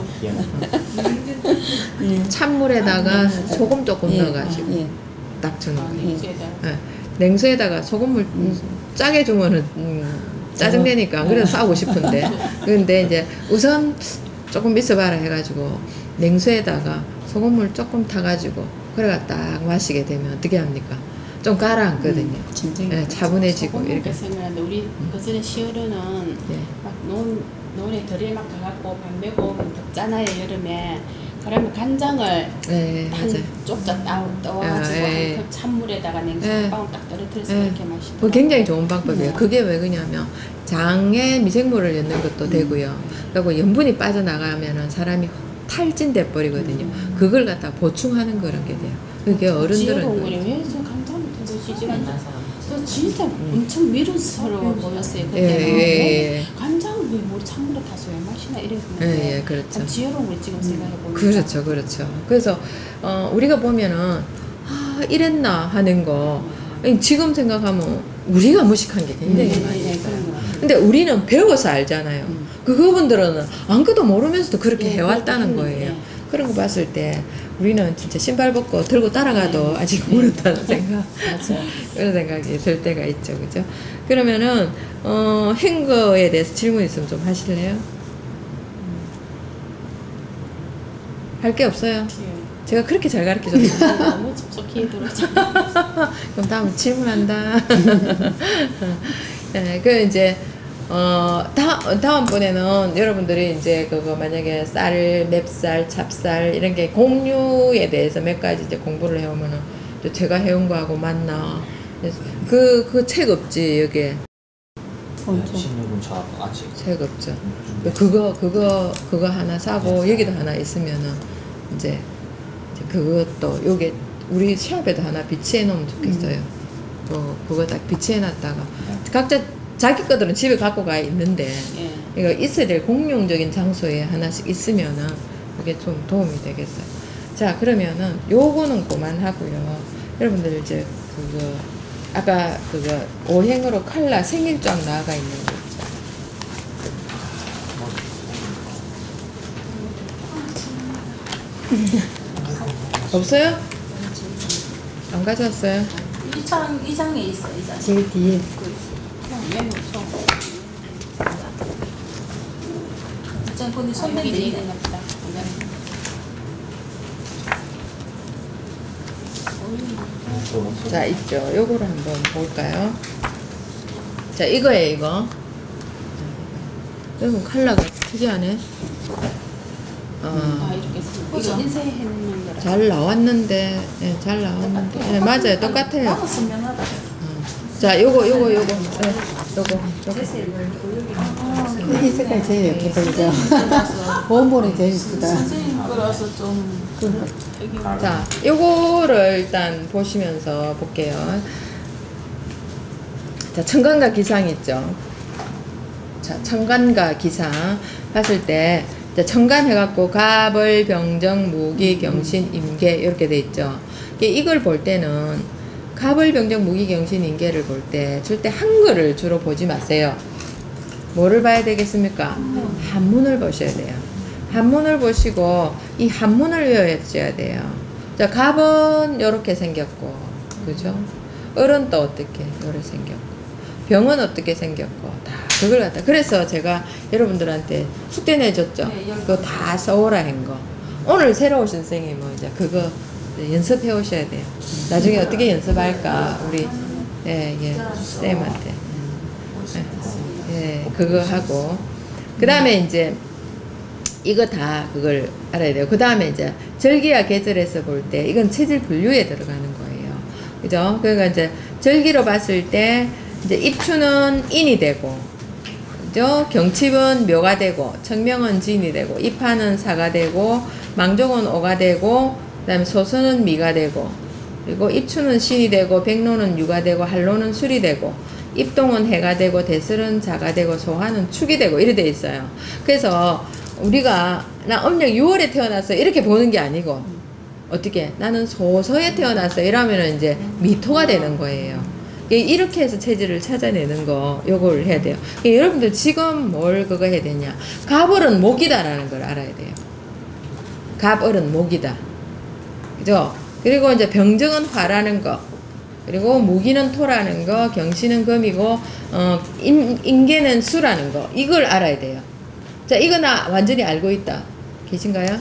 예. 예. 찬물에다가 소금 조금 예. 넣어가지고 예. 딱 주는 아, 거예요. 냉수에다. 예. 냉수에다가 소금을 음, 짜게 주면은 음, 짜증내니까 안 그래도 싸우고 싶은데 근데 이제 우선 조금 있어봐라 해가지고 냉수에다가 소금물 조금 타가지고 그래가 딱 마시게 되면 어떻게 합니까? 좀 가라앉거든요. 진정이. 예, 차분해지고 소금 이렇게. 생각나는데 우리 그 전에 시어른은 예. 막 노은 노을에 덜에 막 가갖고 밤 메고 덥잖아요 여름에. 그러면 간장을 네, 한 맞아요. 쪽자 따- 떠와가지고 아, 예. 한 컵 찬물에다가 냉수 예. 한 방울 딱 떨어뜨려서 예. 이렇게 마시고. 그거 굉장히 좋은 방법이에요. 음. 그게 왜 그러냐면 장에 미생물을 넣는 것도 되고요. 그리고 염분이 빠져나가면은 사람이 탈진돼 버리거든요. 그걸 갖다 보충하는 그런 게 돼요. 그게 어른들은 지어롱물이 그렇죠. 왜 저 간장을 드시지 않나? 저 진짜 엄청 미련스러워 보였어요 예, 그때는. 예, 예. 왜 간장을 왜 우리 찬물에 타서 왜 마시나 이랬는데. 예, 예, 그렇죠. 지어롱물 지금 생각해 보니까. 그렇죠, 그렇죠. 그래서 어, 우리가 보면은 아 이랬나 하는 거 지금 생각하면 우리가 무식한 게 굉장히 네, 많이 네, 있어요. 그런 것 같아요. 근데 우리는 배워서 알잖아요. 음. 그 그분들은 아무것도 모르면서도 그렇게 네, 해왔다는 그렇게 거예요. 했는데. 그런 거 봤을 때 우리는 진짜 신발 벗고 들고 따라가도 네. 아직 모른다는 생각, 맞아요. 그런 생각이 들 때가 있죠, 그죠? 그러면은 어, 행거에 대해서 질문 있으면 좀 하실래요? 할 게 없어요. 예. 제가 그렇게 잘 가르쳐줬는데. 너무 촉촉히 들었죠. 그럼 다음 질문한다. 네, 그 이제 어 다, 다음번에는 여러분들이 이제 그거 만약에 쌀, 맵쌀, 찹쌀 이런 게 공유에 대해서 몇 가지 이제 공부를 해오면은 또 제가 해온 거하고 맞나? 그 그 책 없지 여기에 엄청. 십육 분 차 아직 책 없죠. 그거 그거 그거 하나 사고 여기도 하나 있으면은 이제, 이제 그것도 요게 우리 시합에도 하나 비치해 놓으면 좋겠어요. 또 그거 딱 비치해 놨다가 각자 자기 거들은 집에 갖고 가 있는데 예. 이거 있어야 될 공용적인 장소에 하나씩 있으면은 그게 좀 도움이 되겠어요. 자 그러면은 요거는 그만하고요. 여러분들 이제 그거 아까 그거 오행으로 칼라 생일쫙 나와가 있는 거 있죠. 없어요? 안 가져왔어요? 이장 이장에 있어 이장. 제일 뒤에. 메모 총. 이장 근데 아, 선배님 여기 있네. 있나 보다. 자 있죠. 요거를 한번 볼까요? 자 이거예요 이거. 이건 컬러가 특이하네. 아 어, 이렇게 쓰는 이거 인쇄해놓는 거라. 잘 나왔는데, 예, 잘 나왔는데, 예, 맞아요, 똑같아요. 나도 선명하다. 어. 자, 요거, 요거, 요거, 예, 요거, 요거. 이 색깔 제일 예쁘 보이죠? 원본이 제일 예쁘다. 선생님 거라서 좀 여기 자, 요거를 일단 보시면서 볼게요. 자, 청간과 기상 있죠. 자, 청간과 기상 봤을 때, 자, 청간 해갖고 갑을, 병정, 무기, 경신, 임계 이렇게 돼 있죠. 이걸 볼 때는 갑을, 병정, 무기, 경신, 임계를 볼 때 절대 한글을 주로 보지 마세요. 뭐를 봐야 되겠습니까? 한문을 보셔야 돼요. 한문을 보시고 이 한문을 외워줘야 돼요. 자, 갑은 요렇게 생겼고, 그죠? 을은 또 어떻게 요렇게 생겼고, 병은 어떻게 생겼고, 다 그걸 갖다. 그래서 제가 여러분들한테 숙제 내줬죠. 네, 열 그거 다 써오라 한 거. 오늘 새로 오신 선생님은 이제 그거 연습해 오셔야 돼요. 나중에 어떻게 연습할까, 우리, 예, 예, 쌤한테. 예, 그거 하고. 그 다음에 이제, 이거 다 그걸 알아야 돼요. 그 다음에 이제, 절기와 계절에서 볼 때, 이건 체질 분류에 들어가는 거예요. 그죠? 그러니까 이제, 절기로 봤을 때, 이제 입추는 인이 되고, 그죠? 경칩은 묘가 되고, 청명은 진이 되고, 입하는 사가 되고, 망종은 오가 되고, 그 다음에 소수는 미가 되고, 그리고 입추는 신이 되고, 백로는 유가 되고, 한로는 술이 되고, 입동은 해가 되고, 대설은 자가 되고, 소화는 축이 되고, 이래 돼 있어요. 그래서 우리가 나 음력 유월에 태어났어 이렇게 보는 게 아니고 어떻게 나는 소서에 태어났어 이러면은 이제 미토가 되는 거예요. 이렇게 해서 체질을 찾아내는 거 요걸 해야 돼요. 여러분들 지금 뭘 그거 해야 되냐, 갑을은 목이다라는 걸 알아야 돼요. 갑을은 목이다, 그죠? 그리고 이제 병정은 화라는 거, 그리고 무기는 토라는 거, 경신은 금이고 어, 인, 인계는 수라는 거, 이걸 알아야 돼요. 자, 이거 나 완전히 알고 있다 계신가요?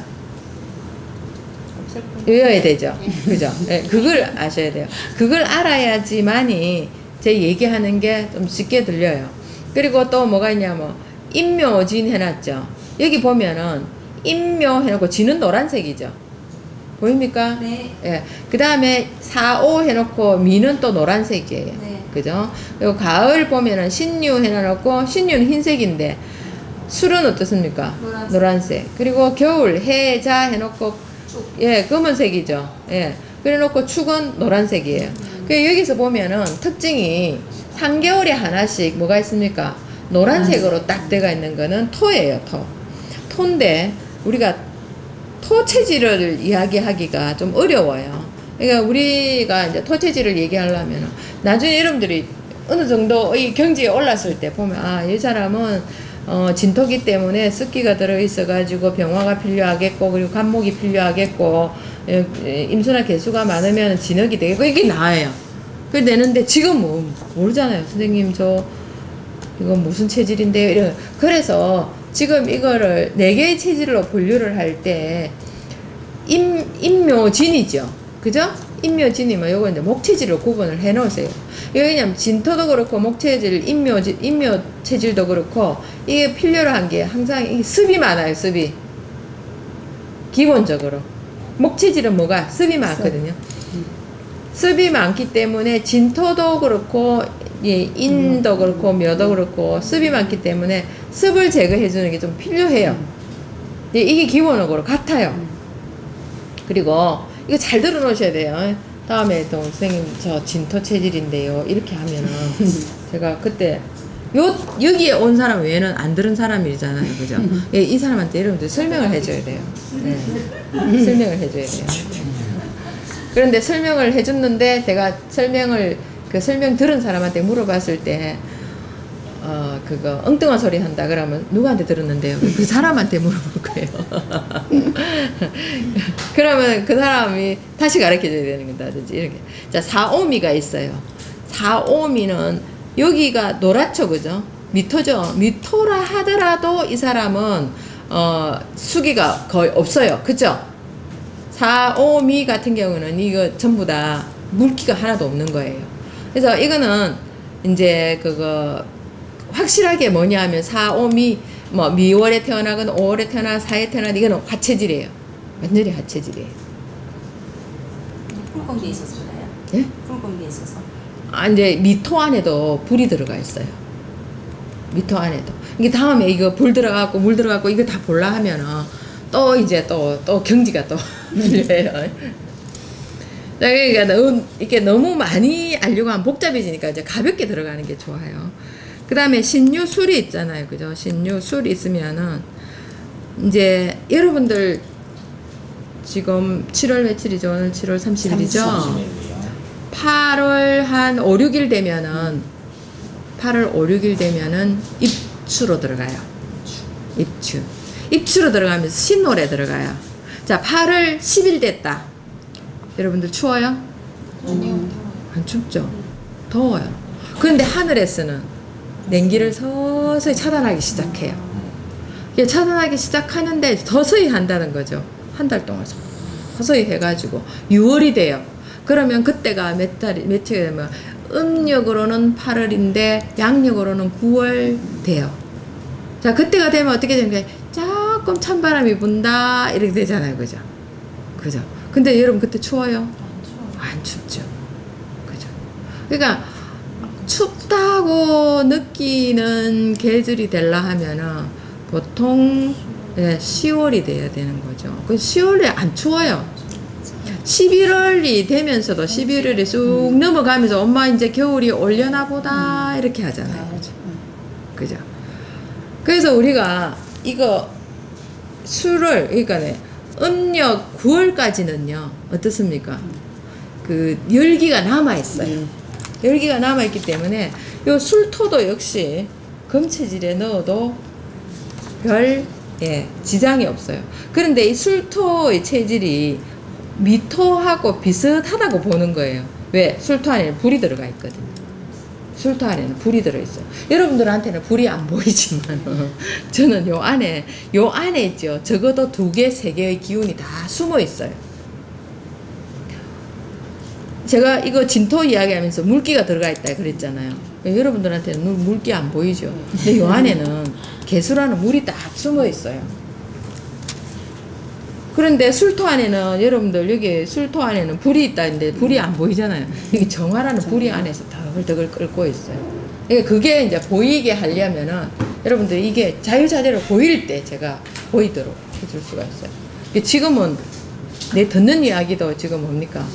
외워야 되죠. 그죠? 네, 그걸 아셔야 돼요. 그걸 알아야지만이 제 얘기하는 게 좀 쉽게 들려요. 그리고 또 뭐가 있냐면 인묘진 해놨죠. 여기 보면은 인묘 해놓고 진은 노란색이죠. 보입니까? 네. 예. 그 다음에 사오 해놓고 미는 또 노란색이에요. 네. 그죠? 그리고 가을 보면은 신유 해놓고 신유는 흰색인데 술은 어떻습니까? 노란색. 노란색. 그리고 겨울 해자 해놓고 쭉. 예, 검은색이죠. 예. 그래 놓고 축은 노란색이에요. 음. 그 여기서 보면은 특징이 삼 개월에 하나씩 뭐가 있습니까? 노란색으로 딱 돼가 있는 거는 토예요, 토. 토인데 우리가 토 체질을 이야기하기가 좀 어려워요. 그러니까 우리가 이제 토 체질을 얘기하려면 나중에 여러분들이 어느 정도의 경지에 올랐을 때 보면 아, 이 사람은 어, 진토기 때문에 습기가 들어있어 가지고 병화가 필요하겠고 그리고 간목이 필요하겠고 예, 예, 임수나 개수가 많으면 진흙이 되겠고 이게 나아요. 그게 되는데 지금 뭐 모르잖아요. 선생님 저 이건 무슨 체질인데요? 이런. 그래서 지금 이거를 네 개의 체질로 분류를 할 때 임, 임묘진이죠. 그죠? 임묘진이면 요거 이제 목체질로 구분을 해 놓으세요. 왜냐면 진토도 그렇고 목체질, 임묘, 임묘 체질도 그렇고 이게 필요로 한 게 항상 이 습이 많아요, 습이. 기본적으로. 목체질은 뭐가? 습이 많거든요. 습이 많기 때문에 진토도 그렇고 예, 인도 그렇고 묘도 그렇고 습이 많기 때문에 습을 제거해 주는 게 좀 필요해요. 예, 이게 기본적으로 같아요. 그리고 이거 잘 들어 놓으셔야 돼요. 다음에 또 선생님 저 진토 체질인데요 이렇게 하면은 제가 그때 요 여기에 온 사람 외에는 안 들은 사람이잖아요, 그죠? 예, 이 사람한테 여러분들 설명을 해줘야 돼요. 네. 설명을 해줘야 돼요. 그런데 설명을 해줬는데 제가 설명을 그 설명 들은 사람한테 물어봤을 때 어 그거 엉뚱한 소리 한다 그러면 누구한테 들었는데요? 그 사람한테 물어볼 거예요. 그러면 그 사람이 다시 가르쳐줘야 되는 건다든지 이렇게. 자, 사오미가 있어요. 사오미는 여기가 노랗죠, 그죠? 미토죠. 미토라 하더라도 이 사람은 어 수기가 거의 없어요, 그죠? 사오미 같은 경우는 이거 전부 다 물기가 하나도 없는 거예요. 그래서 이거는 이제 그거 확실하게 뭐냐 하면 사오미 뭐 미월에 태어나건 오월에 태어나 사에 태어나 이거는 화체질이에요. 완전히 화체질이에요. 붉은 게 있어서 그래요? 예? 붉은 게 있어서. 아, 이제 미토 안에도 불이 들어가 있어요. 미토 안에도. 이게 다음에 이거 불 들어가고 물 들어가고 이거 다 볼라 하면은 또 이제 또, 또 경지가 또 풀려요. 그러니까 너무, 이렇게 너무 많이 알려고 하면 복잡해지니까 이제 가볍게 들어가는 게 좋아요. 그 다음에 신유술이 있잖아요. 그죠? 신유술 있으면은 이제 여러분들 지금 칠월 며칠이죠? 오늘 칠월 삼십일이죠? 팔월 한 오, 육 일 되면은 팔월 오, 육 일 되면은 입추로 들어가요. 입추. 입추로 들어가면서 신월에 들어가요. 자, 팔월 십 일 됐다. 여러분들 추워요? 아니요. 안 춥죠? 더워요. 그런데 하늘에서는 냉기를 서서히 차단하기 시작해요. 이게 차단하기 시작하는데 서서히 한다는 거죠. 한 달 동안 서서히 해가지고 유월이 돼요. 그러면 그때가 몇 달이 며칠이 되면 음력으로는 팔월인데 양력으로는 구월 돼요. 자, 그때가 되면 어떻게 되는 거예요? 조금 찬바람이 분다 이렇게 되잖아요, 그죠? 그죠? 근데 여러분 그때 추워요? 안 춥죠. 그죠? 그러니까 춥다고 느끼는 계절이 되려 하면은 보통 예, 시월이 돼야 되는 거죠. 그 시월에 안 추워요. 십일월이 되면서도 십일월이 쑥 넘어가면서 엄마 이제 겨울이 올려나 보다 이렇게 하잖아요. 그죠? 그죠? 그래서 우리가 이거 술을 그러니까 음력 구월까지는요 어떻습니까? 그 열기가 남아 있어요. 음. 열기가 남아 있기 때문에 요 술토도 역시 금체질에 넣어도 별 예, 지장이 없어요. 그런데 이 술토의 체질이 미토하고 비슷하다고 보는 거예요. 왜? 술토 안에는 불이 들어가 있거든요. 술토 안에는 불이 들어있어요. 여러분들한테는 불이 안 보이지만 저는 요 안에 요 안에 있죠. 적어도 두 개, 세 개의 기운이 다 숨어 있어요. 제가 이거 진토 이야기하면서 물기가 들어가 있다 그랬잖아요. 여러분들한테는 물기 안 보이죠. 근데 요 안에는 개수라는 물이 딱 숨어 있어요. 그런데 술토 안에는 여러분들 여기 술토 안에는 불이 있다는데 불이 안 보이잖아요. 여기 정화라는 불이 안에서 덜덜 끓고 있어요. 그러니까 그게 이제 보이게 하려면은 여러분들 이게 자유자재로 보일 때 제가 보이도록 해줄 수가 있어요. 지금은 내 듣는 이야기도 지금 뭡니까?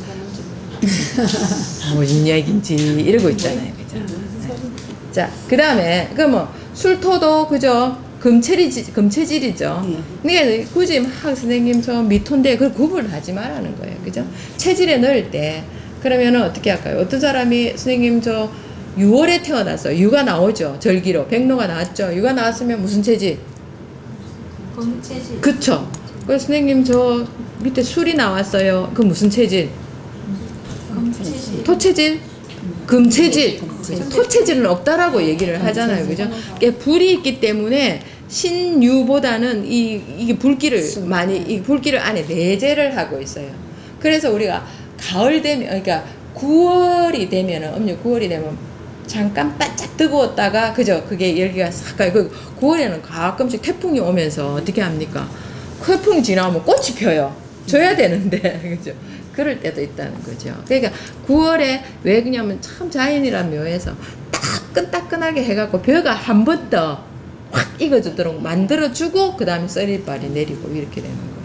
무슨 이야기인지 이러고 있잖아요. 그죠? 네. 자, 그 다음에 그 뭐 술토도 그죠? 금체질이, 금체질이죠. 네. 그러니까 굳이 막 선생님 저 미토인데 그걸 구분을 하지 말라는 거예요. 그죠? 체질에 넣을 때 그러면은 어떻게 할까요? 어떤 사람이 선생님 저 유월에 태어났어요. 유가 나오죠. 절기로 백로가 나왔죠. 유가 나왔으면 무슨 체질? 금체질. 그쵸? 그래서 선생님 저 밑에 술이 나왔어요. 그 무슨 체질? 금체질. 토체질? 금체질. 토체질은 없다라고 얘기를 하잖아요. 그죠? 이게 불이 있기 때문에 신유보다는 이, 이게 불기를 많이, 이 불기를 안에 내재를 하고 있어요. 그래서 우리가 가을 되면, 그러니까 구월이 되면은, 음력 구월이 되면 잠깐 바짝 뜨거웠다가, 그죠? 그게 열기가 싹 가요. 그 구월에는 가끔씩 태풍이 오면서 어떻게 합니까? 태풍이 지나면 꽃이 펴요. 져야 되는데, 그죠? 그럴 때도 있다는 거죠. 그러니까 구월에 왜 그러냐면 참 자연이란 묘에서 따끈따끈하게 해갖고 벼가 한 번 더 확 익어주도록 만들어주고 그 다음에 썰이빨이 내리고 이렇게 되는 거예요.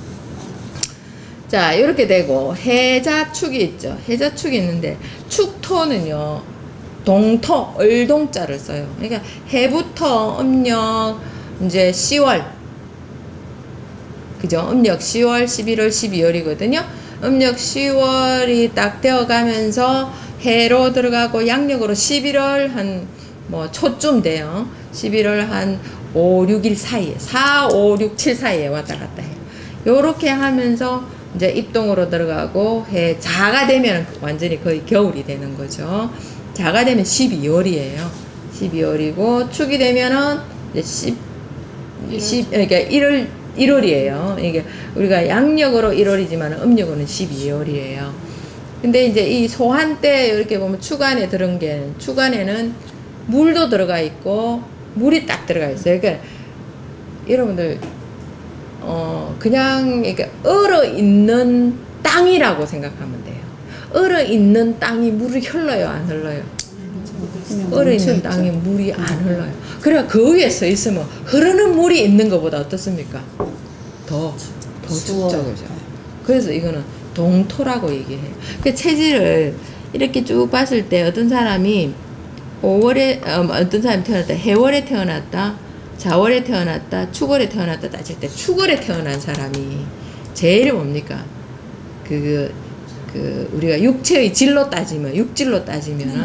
자, 이렇게 되고 해자축이 있죠. 해자축이 있는데 축토는요 동토, 을동자를 써요. 그러니까 해부터 음력 이제 시월, 그죠? 음력 시월, 십일월, 십이월이거든요. 음력 시월이 딱 되어 가면서 해로 들어가고 양력으로 십일월 한 뭐 초쯤 돼요. 십일월 한 오, 육 일 사이에 사, 오, 육, 칠 사이에 왔다 갔다 해요. 요렇게 하면서 이제 입동으로 들어가고 해 자가 되면 완전히 거의 겨울이 되는 거죠. 자가 되면 십이월이에요. 십이월이고 축이 되면은 이제 십, 십 그러니까 일월 일월이에요. 이게 우리가 양력으로 일월이지만 음력으로는 십이월이에요. 근데 이제 이 소한 때 이렇게 보면 축 안에 들은 게 축 안에는 물도 들어가 있고 물이 딱 들어가 있어요. 그러니까 여러분들 어 그냥 이렇게 얼어 있는 땅이라고 생각하면 돼요. 얼어 있는 땅이 물이 흘러요, 안 흘러요? 얼어 있는 땅에 물이 안 흘러요. 그래 그 위에 서 있으면 흐르는 물이 있는 것보다 어떻습니까? 더, 더 춥죠, 그죠? 그래서 이거는 동토라고 얘기해요. 그 체질을 이렇게 쭉 봤을 때 어떤 사람이 오월에, 어, 어떤 사람이 태어났다, 해월에 태어났다, 자월에 태어났다, 축월에 태어났다 따질 때 축월에 태어난 사람이 제일 뭡니까? 그, 그, 우리가 육체의 질로 따지면, 육질로 따지면은,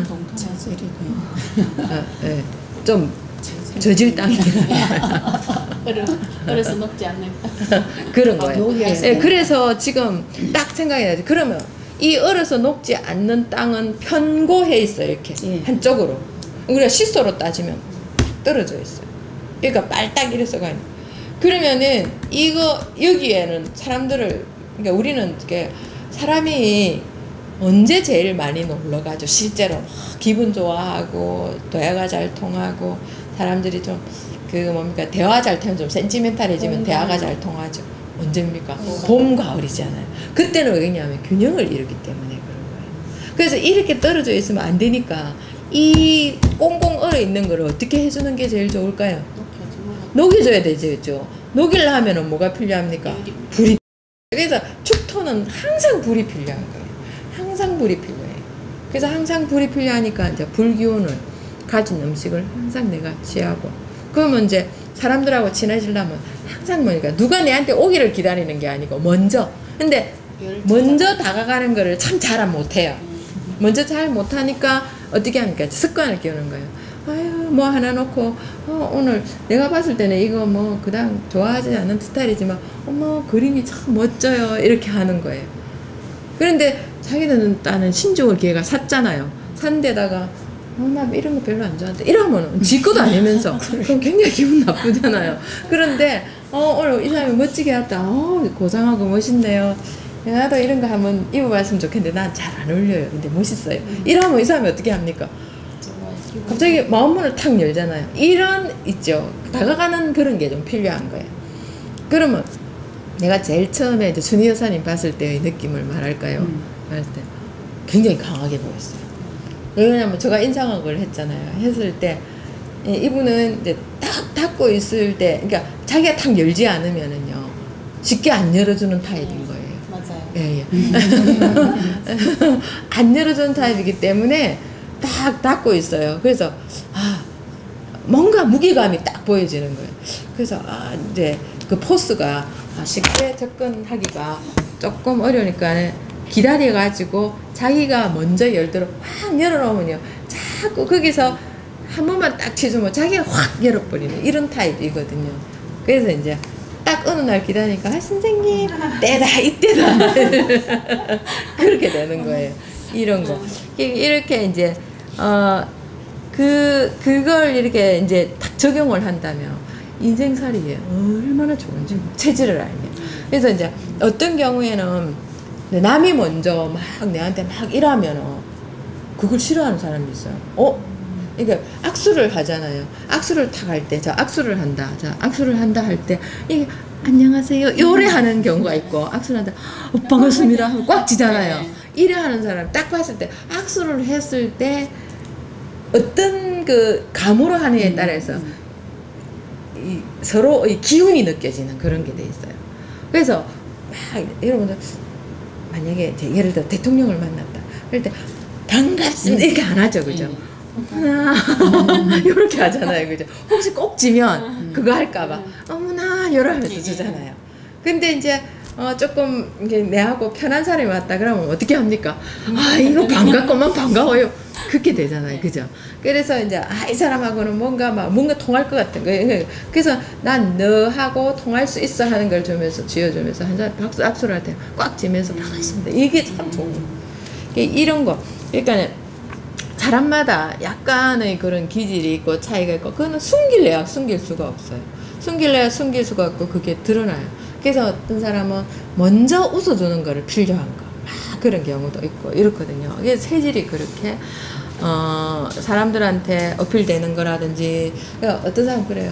어, 예, 좀 저질 땅이라. 얼어서 녹지 않는 그런 거예요. 아, 예, 그래서 지금 딱 생각이 나죠. 그러면 이 얼어서 녹지 않는 땅은 편고해 있어요. 이렇게 예. 한쪽으로. 우리가 시소로 따지면 떨어져 있어요. 그러니까 빨딱 이래서 가요. 그러면은 이거 여기에는 사람들을, 그러니까 우리는 이렇게 사람이 언제 제일 많이 놀러 가죠? 실제로 막 기분 좋아하고 대화가 잘 통하고 사람들이 좀 그 뭡니까 대화 잘 통하면 좀 센티멘탈해지면 대화가 잘 통하죠. 언제입니까? 봄, 가을이잖아요. 그때는 왜냐하면 균형을 이루기 때문에 그런 거예요. 그래서 이렇게 떨어져 있으면 안 되니까 이 꽁꽁 얼어 있는 거를 어떻게 해주는 게 제일 좋을까요? 녹여줘야 되죠. 녹이려면은 뭐가 필요합니까? 불이. 그래서 축토는 항상 불이 필요한 거예요. 항상 불이 필요해요. 그래서 항상 불이 필요하니까 이제 불기운을 가진 음식을 항상 내가 취하고, 그러면 이제 사람들하고 친해지려면 항상 뭐니까 누가 내한테 오기를 기다리는 게 아니고 먼저. 근데 먼저 다가가는 거를 참 잘 못해요. 먼저 잘 못하니까 어떻게 합니까? 습관을 끼우는 거예요. 아유 뭐 하나 놓고 어, 오늘 내가 봤을 때는 이거 뭐 그다음 좋아하지 않는 스타일이지만 어머 그림이 참 멋져요 이렇게 하는 거예요. 그런데 자기는 나는 신중을 걔가 샀잖아요. 산 데다가 어, 나 이런 거 별로 안 좋아한다 이러면 지 것도 아니면서 그럼 굉장히 기분 나쁘잖아요. 그런데 어 오늘 이 사람이 멋지게 했다. 어 고상하고 멋있네요. 나도 이런 거 한번 입어봤으면 좋겠는데 난 잘 안 어울려요. 근데 멋있어요. 이러면 이 사람이 어떻게 합니까? 갑자기 마음문을 탁 열잖아요. 이런 있죠. 다가가는 그런 게 좀 필요한 거예요. 그러면 내가 제일 처음에 이제 준희 여사님 봤을 때의 느낌을 말할까요? 음. 말할 때 굉장히 강하게 보였어요. 왜냐면 제가 인상학을 했잖아요. 했을 때 이분은 이제 딱 닫고 있을 때, 그러니까 자기가 탁 열지 않으면은요 쉽게 안 열어주는 타입인 거예요. 맞아요. 예, 예. 안 열어주는 타입이기 때문에 딱 닫고 있어요. 그래서 아 뭔가 무게감이 딱 보여지는 거예요. 그래서 아 이제 그 포스가 아, 쉽게 접근하기가 조금 어려우니까 기다려가지고 자기가 먼저 열도록 확 열어놓으면요 자꾸 거기서 한 번만 딱 치주면 자기가 확 열어버리는 이런 타입이거든요. 그래서 이제 딱 어느 날 기다리니까 아 선생님 때다 이때다 그렇게 되는 거예요. 이런 거 이렇게 이제 어 그 그걸 이렇게 이제 딱 적용을 한다면 인생살이에 얼마나 좋은지 체질을 알면. 그래서 이제 어떤 경우에는 남이 먼저 막 내한테 막 이러면은 그걸 싫어하는 사람이 있어요. 어? 이게 악수를 하잖아요. 악수를 탁 할 때, 자 악수를 한다, 자 악수를 한다 할 때 이게 안녕하세요 요래 하는 경우가 있고 악수를 한다 어, 반갑습니다 하고 꽉 지잖아요. 이래 하는 사람 딱 봤을 때 악수를 했을 때 어떤 그 감으로 하느냐에 따라서 이 서로의 기운이 느껴지는 그런 게 돼 있어요. 그래서 막 여러분들 만약에 이제 예를 들어 대통령을 만났다 그럴 때 반갑습니다 이렇게 안 하죠, 그죠? 어머나 이렇게 하잖아요, 그죠? 혹시 꼭 지면 그거 할까봐 어머나 이러면서 주잖아요. 근데 이제 어 조금 이게 내하고 편한 사람이 왔다 그러면 어떻게 합니까? 아 이거 반갑고만 반가워요. 그렇게 되잖아요, 그죠? 그래서 이제 아 이 사람하고는 뭔가 막 뭔가 통할 것 같은 거예요. 그래서 난 너하고 통할 수 있어 하는 걸 주면서 쥐어주면서 한 사람 박수 악수를 할 때 꽉 쥐면서 반갑습니다. 이게 참 좋은 거예요. 이런 거. 그러니까 사람마다 약간의 그런 기질이 있고 차이가 있고 그거는 숨길래야 숨길 수가 없어요. 숨길래야 숨길 수가 없고 그게 드러나요. 그래서 어떤 사람은 먼저 웃어주는 거를 필요한 거. 막 그런 경우도 있고 이렇거든요. 이게 체질이 그렇게 어, 사람들한테 어필되는 거라든지. 그러니까 어떤 사람 그래요.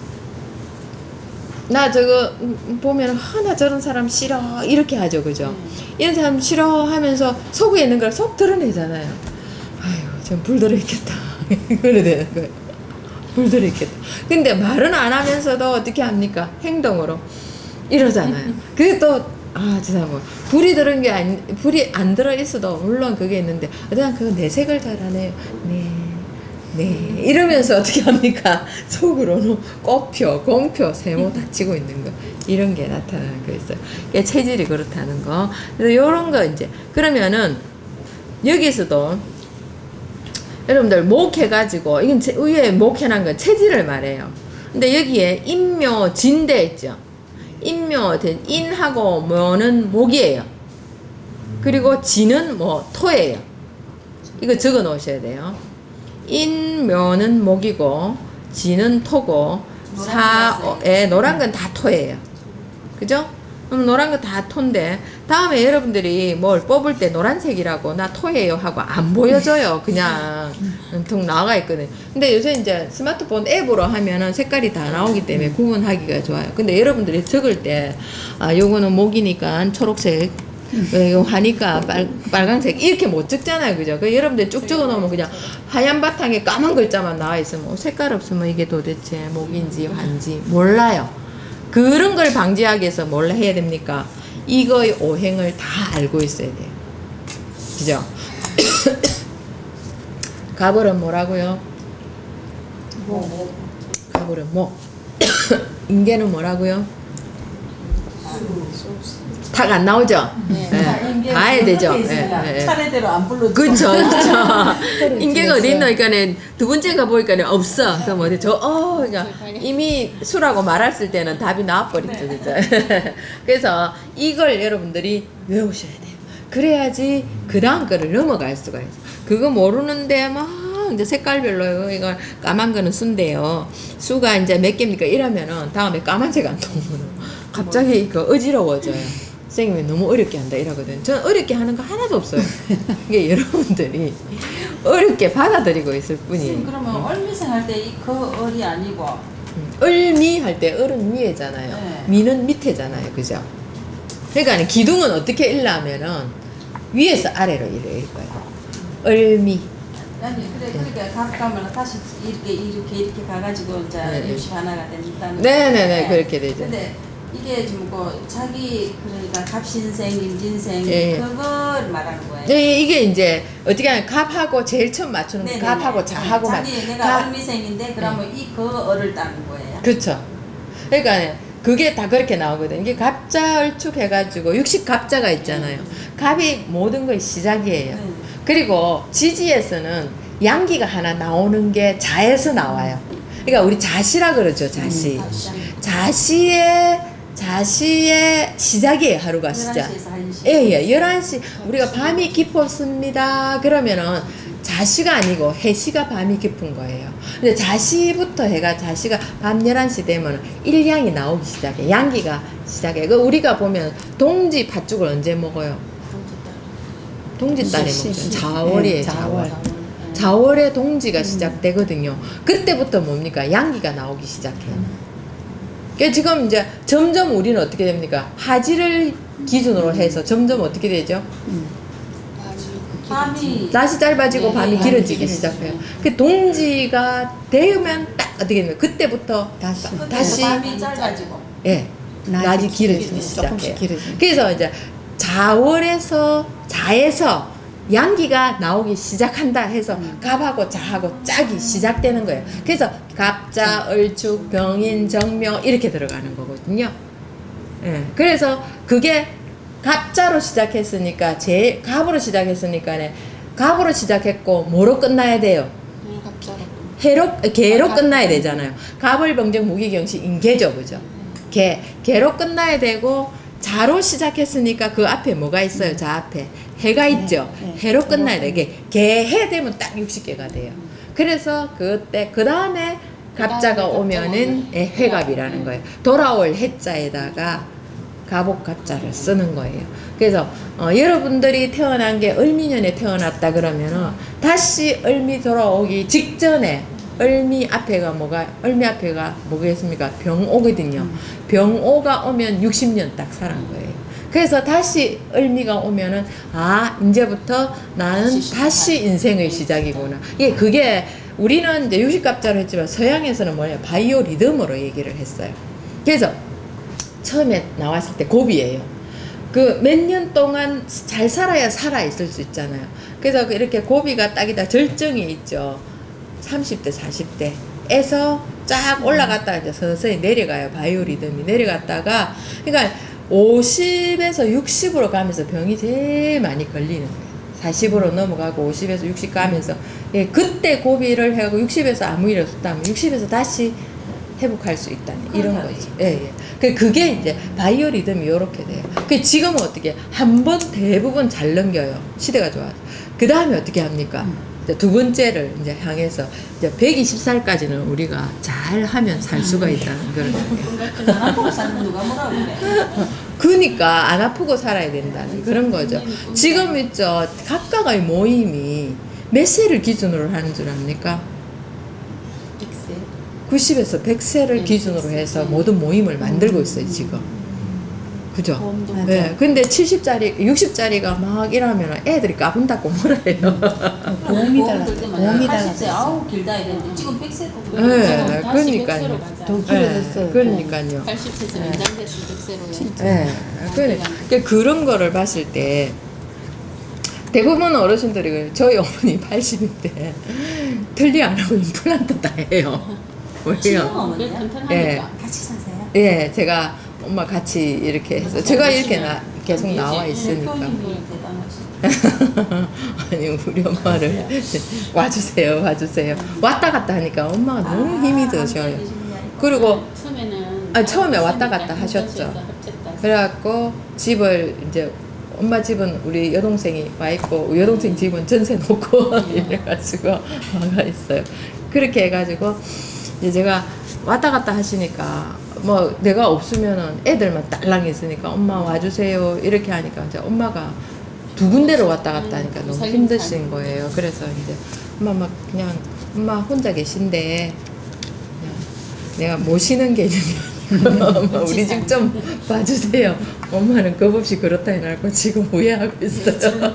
나 저거 보면 하나 저런 사람 싫어 이렇게 하죠, 그죠? 이런 사람 싫어하면서 속에 있는 걸 속 드러내잖아요. 아이고 전 불 들어있겠다 그래 되는 거예요. 불 들어있겠다. 근데 말은 안 하면서도 어떻게 합니까? 행동으로 이러잖아요. 그게 또 아, 저 사람 뭐 불이 들은 게 아니, 불이 안 들어 있어도 물론 그게 있는데 어떤 그거 내색을 잘하네요. 네, 네 이러면서 어떻게 합니까? 속으로는 꽃표, 공표, 세모 다치고 있는 거 이런 게 나타나는 거 있어요. 이게 체질이 그렇다는 거. 그래서 이런 거 이제 그러면은 여기서도 여러분들 목해가지고 이건 위에 목해난 건 체질을 말해요. 근데 여기에 인묘 진대 있죠. 인묘, 인하고 묘는 목이에요. 그리고 진은 뭐 토예요. 이거 적어 놓으셔야 돼요. 인묘는 목이고 진은 토고 사에 노란 건 다 토예요. 그죠? 그럼 노란 거 다 토인데 다음에 여러분들이 뭘 뽑을 때 노란색이라고 나 토예요 하고 안 보여줘요. 그냥 툭 나와 있거든요. 근데 요새 이제 스마트폰 앱으로 하면은 색깔이 다 나오기 때문에 구분하기가 좋아요. 근데 여러분들이 적을 때 아 요거는 목이니까 초록색, 이거 하니까 빨, 빨간색 이렇게 못 적잖아요, 그죠? 그 여러분들 쭉 적어 놓으면 그냥 하얀 바탕에 까만 글자만 나와 있으면 색깔 없으면 이게 도대체 목인지 환지 몰라요. 그런 걸 방지하기 위해서 뭘 해야 됩니까? 이거의 오행을 다 알고 있어야 돼요. 그죠? 갑을은 뭐라고요? 뭐, 뭐. 갑을은 뭐? 인계는 뭐라고요? 탁 안 나오죠? 네. 예. 다 해야 되죠? 예, 예. 차례대로 안 불러줘. 그렇죠, 그렇죠. 인계가 어디 있노? 그러니까는 두 번째가 보니까는 없어. 그럼 어디 저 어, 그러니까 이미 수라고 말했을 때는 답이 나와버렸죠, 그죠? 그래서 이걸 여러분들이 외우셔야 돼요. 그래야지 그 다음 거를 넘어갈 수가 있어. 그거 모르는데 막 이제 색깔별로 이거 까만 거는 수인데요. 수가 이제 몇 개입니까? 이러면은 다음에 까만색 안 나오면 갑자기 그 어지러워져요. 선생님이 너무 어렵게 한다 이러거든. 저는 어렵게 하는 거 하나도 없어요. 이게 여러분들이 어렵게 받아들이고 있을 뿐이에요. 그러면 얼미생 할 때 이 그 얼이 아니고 을미 할 때 을은 위에잖아요. 네. 미는 밑에잖아요. 그죠? 그러니까 기둥은 어떻게 읽냐면은 위에서 아래로 읽을 거예요. 을미. 아니 그래 그러니까 각 가면 다시 이렇게 이렇게 이렇게 가가지고 이제 네. 육십 하나가 된다는. 네네네 그렇게 되죠. 근데 이게 좀 뭐 자기 그러니까 갑신생, 임진생 예, 예. 그걸 말하는 거예요. 네, 이게 이제 어떻게 하면 갑하고 제일 처음 맞추는 거 네네네. 갑하고 자하고 맞. 자기 내가 갑- 얼미생인데 그러면 이 그 얼을 따는 거예요. 그렇죠. 그러니까 그게 다 그렇게 나오거든요. 이게 갑자 얼축 해가지고 육십 갑자가 있잖아요. 갑이 모든 거의 시작이에요. 네. 그리고 지지에서는 양기가 하나 나오는 게 자에서 나와요. 그러니까 우리 자시라 그러죠. 자시. 자시의 자시의 시작이에요. 하루가 시작. 열한 시에서 한 시. 예, 예. 열한 시 우리가 밤이 깊었습니다. 그러면은 자시가 아니고 해시가 밤이 깊은 거예요. 근데 자시부터 해가 자시가 밤 열한 시 되면 일양이 나오기 시작해. 양기가 시작해. 그 우리가 보면 동지 팥죽을 언제 먹어요? 동지달에 시, 먹죠. 시. 자월이에요. 네, 자월. 자월. 자월에 동지가 시작되거든요. 그때부터 뭡니까? 양기가 나오기 시작해요. 그러니까 지금 이제 점점 우리는 어떻게 됩니까? 하지를 기준으로 해서 점점 어떻게 되죠? 밤이 낮이 짧아지고 네, 밤이 네, 길어지기 길어지죠. 시작해요. 그 동지가 되면 딱 어떻게 됩니까? 그때부터 다시 다시 밤이 짧아지고. 예, 낮이, 낮이 길어지기 길어지고, 시작해요. 조금씩 길어지고. 그래서 이제 자월에서 자에서 양기가 나오기 시작한다 해서 갑하고 자하고 짝이 시작되는 거예요. 그래서 갑자, 얼축, 병인, 정묘 이렇게 들어가는 거거든요. 예, 그래서 그게 갑자로 시작했으니까 제 갑으로 시작했으니까 갑으로 시작했고 뭐로 끝나야 돼요? 해로 개로 아, 끝나야 갑. 되잖아요. 갑을 병정 무기경시 인개죠, 그죠? 개 개로 끝나야 되고 자로 시작했으니까 그 앞에 뭐가 있어요? 자 앞에 해가 있죠. 네, 네. 해로 끝나야 돼. 이게 개해 되면 딱 육십 개가 돼요. 그래서 그때 그 다음에 갑자가 그다음에 오면은 갑자가 예, 해갑이라는 거예요. 돌아올 해자에다가 갑옥 갑자를 쓰는 거예요. 그래서 어, 여러분들이 태어난 게 을미년에 태어났다 그러면은 다시 을미 돌아오기 직전에 을미 앞에가 뭐가 을미 앞에가 뭐겠습니까? 병오거든요. 병오가 오면 육십 년 딱 살은 거예요. 그래서 다시 을미가 오면은 아 이제부터 나는 다시 다시 인생의 시작이구나. 예, 그게 우리는 이제 육십갑자로 했지만 서양에서는 뭐냐 바이오 리듬으로 얘기를 했어요. 그래서 처음에 나왔을 때 고비예요. 그 몇 년 동안 잘 살아야 살아 있을 수 있잖아요. 그래서 이렇게 고비가 딱이다 절정이 있죠. 삼십 대, 사십 대에서 쫙 올라갔다가 이제 서서히 내려가요. 바이오 리듬이 내려갔다가 그러니까 오십에서 육십으로 가면서 병이 제일 많이 걸리는 거예요. 사십으로 넘어가고 오십에서 육십 가면서 예, 그때 고비를 해가고 육십에서 아무 일 없었다면 육십에서 다시 회복할 수 있다는 이런 그러니까. 거지. 예, 예. 그 그게 이제 바이오 리듬이 요렇게 돼요. 그 지금은 어떻게 한 번 대부분 잘 넘겨요. 시대가 좋아서. 그 다음에 어떻게 합니까? 이제 두 번째를 이제 향해서 이제 백이십 살까지는 우리가 잘 하면 살 수가 있다는 그런 거예요. 안 아프고 사는 누가 뭐라고 그래. 그러니까 안 아프고 살아야 된다는 그런 거죠. 지금 있죠. 각각의 모임이 몇 세를 기준으로 하는 줄 압니까? 구십에서 백 세를 네, 기준으로 백 세. 해서 모든 모임을 만들고 있어요, 지금. 그죠? 보험도 맞아요. 네. 근데 칠십짜리, 육십짜리가 막 이러면 애들이 까분다고 뭐래요. 보험이 달랐어요. 보험이 팔십 세 달랐어요. 아우 길다 이랬는데 지금 백 세고 네, 다시 그러니까요. 백세로 가자. 더 네, 길어졌어요. 그러니까요. 팔십 세에서 연장돼서 백세로 네. 그러니까 그런 거를 봤을 때 대부분 어르신들이 그래요. 저희 어머니 팔십인데 틀리 안 하고 임플란트 다 해요. 지금 왜요? 어머니야? 튼튼하니까. 예. 같이 사세요? 예, 제가 엄마 같이 이렇게 해서 제가 이렇게 나, 계속 나와 있으니까. 표현이 대단하시. 아니 우리 엄마를 와주세요, 와주세요. 왔다 갔다 하니까 엄마가 너무 힘이 드셔요. 그리고 처음에는 아, 처음에 왔다 갔다 하셨죠. 그래갖고 집을 이제 엄마 집은 우리 여동생이 와 있고 여동생 집은 전세 놓고 이래가지고 와가 있어요. 그렇게 해가지고 이제 제가 왔다 갔다 하시니까 뭐 내가 없으면은 애들만 딸랑 있으니까 엄마 와주세요 이렇게 하니까 이제 엄마가 두 군데로 왔다 갔다 하니까 음, 너무 살림 힘드신 사는 거예요. 그래서 이제 엄마 막 그냥 엄마 혼자 계신데 그냥 내가 모시는 개념이 엄마 우리 집 좀 봐주세요. 엄마는 겁없이 그렇다 해놓고 지금 후회하고 있어요.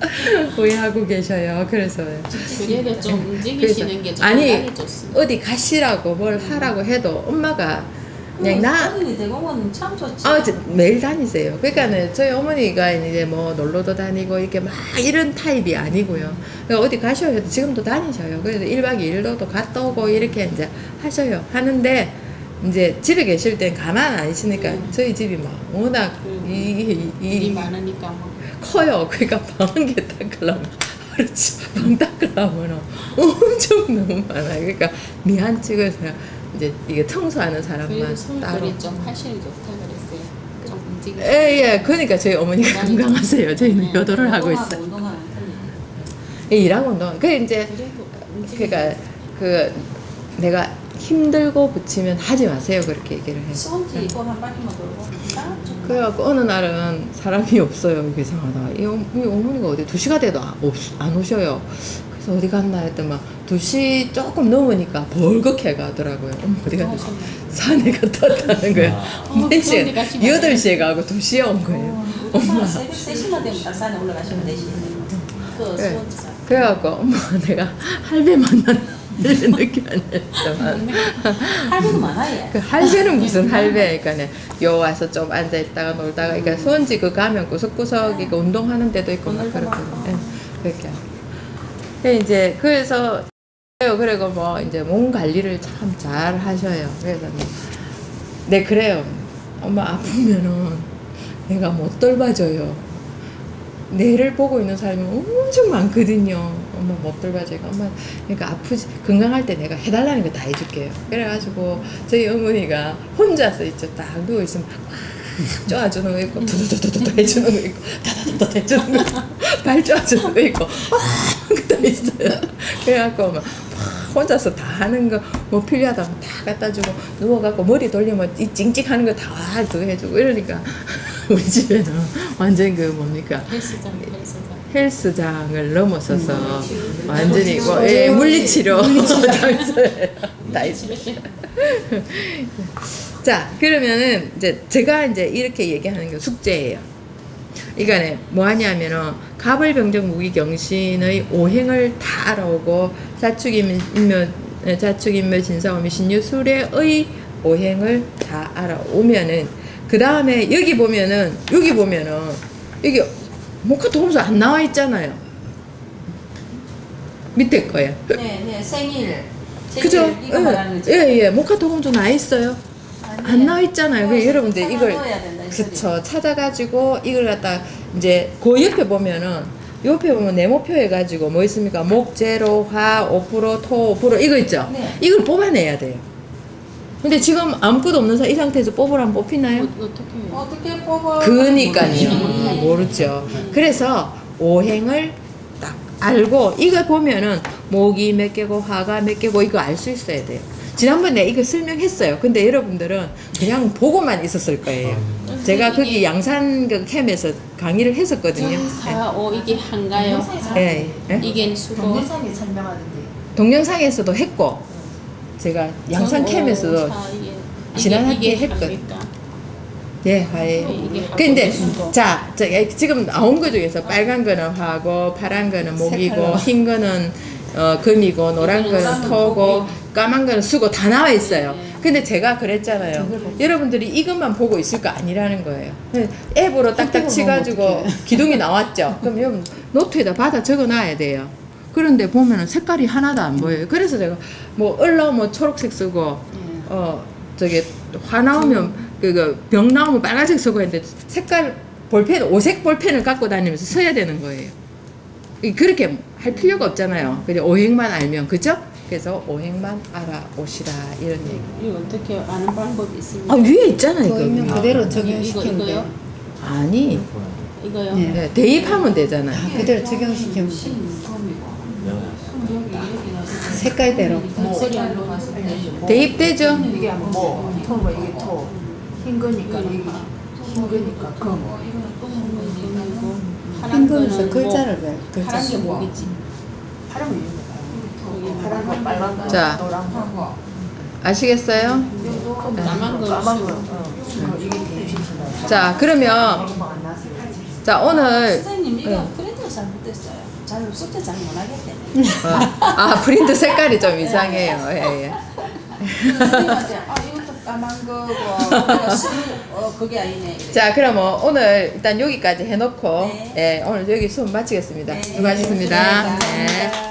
후회하고 계셔요. 그래서 그래도 좀 움직이시는 게 좀 아니 건강에 좋습니다. 어디 가시라고 뭘 하라고 해도 엄마가 그냥 나 어머니 대공원 참 좋지. 아, 저 매일 다니세요. 그러니까는 저희 어머니가 이제 뭐 놀러도 다니고 이렇게 막 이런 타입이 아니고요. 그러니까 어디 가셔야 해도 지금도 다니셔요. 그래서 일박 이일로도 갔다 오고 이렇게 이제 하셔요. 하는데 이제 집에 계실 땐 가만 안 있으니까 음. 저희 집이 막 워낙 음. 이, 이, 일이 이 많으니까 뭐. 커요. 그러니까 방 한 개 닦으려면 그렇지. 방 닦으려면 엄청 너무 많아요. 그러니까 미안 찍어서 이제 이게 청소하는 사람만 그래도 따로. 손들이 좀 하시는 게 좋다 그랬어요. 좀 움직이. 예, 예. 그러니까 저희 어머니가 건강이 건강하세요. 저희는 네. 효도를 하고 운동하고 있어요. 운동하면 틀려. 예, 일하고 운동. 그 이제 그래도 움직이. 그러니까 그 내가 힘들고 붙이면 하지 마세요. 그렇게 얘기를 해요. 수원지 이거 한 바퀴만 돌고 딱 좀. 그래갖고 어느 날은 사람이 없어요. 이게 이상하다. 이, 어, 이 어머니가 어디 두 시가 돼도 안, 없, 안 오셔요. 그래서 어디 갔나 했더니 막 두 시 조금 넘으니까 벌겋게 가더라고요. 엄마 어디 갔나? 산에 갔다 왔다는 거예요. 어, 네 시에, 그런데 가시면 여덟 시에 가고 두 시에 온 거예요. 엄마 새벽 세 시만 되면 딱 산에 올라가시면 되시. 그 네. 수원지 산. 그래갖고 엄마 내가 할배 만난 이런 느낌 아니었지만 할배도 많아요. 그 할배는 무슨 할배? 그러니까 요 와서 좀 앉아 있다가 놀다가 그러니까 수원지 그 가면 구석구석 이거 운동하는 데도 있고 막 그렇거든요. 예, 그렇게. 그 이제 그래서 그리고 뭐 이제 몸 관리를 참 잘 하셔요. 그래서 뭐, 네 그래요. 엄마 아프면은 내가 못 돌봐줘요. 내를 보고 있는 사람이 엄청 많거든요. 엄마 못 돌봐줘요. 엄마 그러니까 아프지 건강할 때 내가 해달라는 거 다 해줄게요. 그래가지고 저희 어머니가 혼자서 있죠. 딱 누워 있으면 막 쪼아주는 거 있고 두두두두두 해주는 거 있고 다다다다 해주는 거 있고 발 쪼아주는 거 있고 다 있어요. 그래갖고 막 혼자서 다 하는 거 뭐 필요하다면 다 갖다 주고 누워갖고 머리 돌리면 이 찡찡하는 거 다 해주고 이러니까 우리 집에는 완전 그 뭡니까 헬스장, 헬스장. 헬스장을 넘어서서 완전히 뭐 예, 물리치료 장소예요. 다 있어요. 자 그러면은 이제 제가 이제 이렇게 얘기하는 게 숙제예요. 이간에 뭐 하냐면은 가벌병정 무기경신의 오행을 다 알아오고 자축인묘 자축인묘 진사오미 신유 수레의 오행을 다 알아오면은 그 다음에 여기 보면은 여기 보면은 이게 목화토금수 안 나와 있잖아요. 밑에 거야. 네, 네, 생일. 그죠? 생일 이거 말하는 거죠. 예, 예. 목화토금수 나와 있어요. 안 나와 있잖아요. 그 여러분들 이걸 그쵸 찾아가지고 이걸 갖다 이제 그 옆에 보면은 옆에 보면 네모표 해가지고 뭐 있습니까? 목 제로, 화 오 퍼센트, 토 오 퍼센트 이거 있죠? 네. 이걸 뽑아내야 돼요. 근데 지금 아무것도 없는 사 이 상태에서 뽑으라면 뽑히나요? 어, 어떻게 해요? 어떻게 뽑아? 그니까요. 모르죠. 모르죠. 그래서 오행을 딱 알고 이거 보면은 목이 몇 개고 화가 몇 개고 이거 알 수 있어야 돼요. 지난번에 이거 설명했어요. 근데 여러분들은 그냥 보고만 있었을 거예요. 제가 거기 양산 그 캠에서 강의를 했었거든요. 사, 오 이게 한가요? 예, 예. 이게 수고. 동영상에 설명하던데. 동영상에서도 했고 제가 양산 캠에서도 지난 학기에 했거든. 예, 화해. 이게 근데 자, 자 지금 나온 거 중에서 빨간 거는 화고 파란 거는 목이고 색깔로. 흰 거는 어, 금이고 노란 거는 토고 까만 거는 수고 다 나와 있어요. 근데 제가 그랬잖아요. 여러분들이 이것만 보고 있을 거 아니라는 거예요. 앱으로 딱딱 치가지고 기둥이 나왔죠. 그럼 여러분 노트에다 받아 적어 놔야 돼요. 그런데 보면은 색깔이 하나도 안 보여요. 그래서 제가 뭐 얼라 뭐 초록색 쓰고 어 저기 화 나오면 그거 병 나오면 빨간색 쓰고 했는데 색깔 볼펜 오색 볼펜을 갖고 다니면서 써야 되는 거예요. 이 그렇게 할 필요가 없잖아요. 그냥 오행만 알면 그죠? 그래서 오행만 알아오시라 이런 얘기. 이거 어떻게 아는 방법이 있습니까? 아 위에 있잖아요. 그 있는 이거. 그대로 이거 적용시키면 돼. 이거요? 아니 이거요? 네. 네, 대입하면 되잖아요. 아, 그대로 적용시키면 돼. 색깔대로. 색깔로 대입되죠? 이게 뭐, 토뭐 이게 토. 흰 거니까 이게 흰 거니까 검. 흰 거에서 글자를 배. 글자 파란 게 쓰고. 뭐겠지? 파란 거 있는 거. 파란 거, 빨간 거, 자. 노란 거. 아시겠어요? 까만 거 까만 거. 있어. 어, 이게 대신이다. 자 그러면 안 나세요. 자 오늘 선생님 이거 응. 프린트가 잘못됐어요. 잘 숙제 잘 못하겠대. 어, 아 프린트 색깔이 좀 이상해요. 예, 예. 선생님한테 아 이것도 까만 거고 거기가 수 어 그게 아니네. 이래. 자 그럼 오늘 일단 여기까지 해놓고 네. 예, 오늘 여기 수업 마치겠습니다. 네. 수고하셨습니다. 네. 네.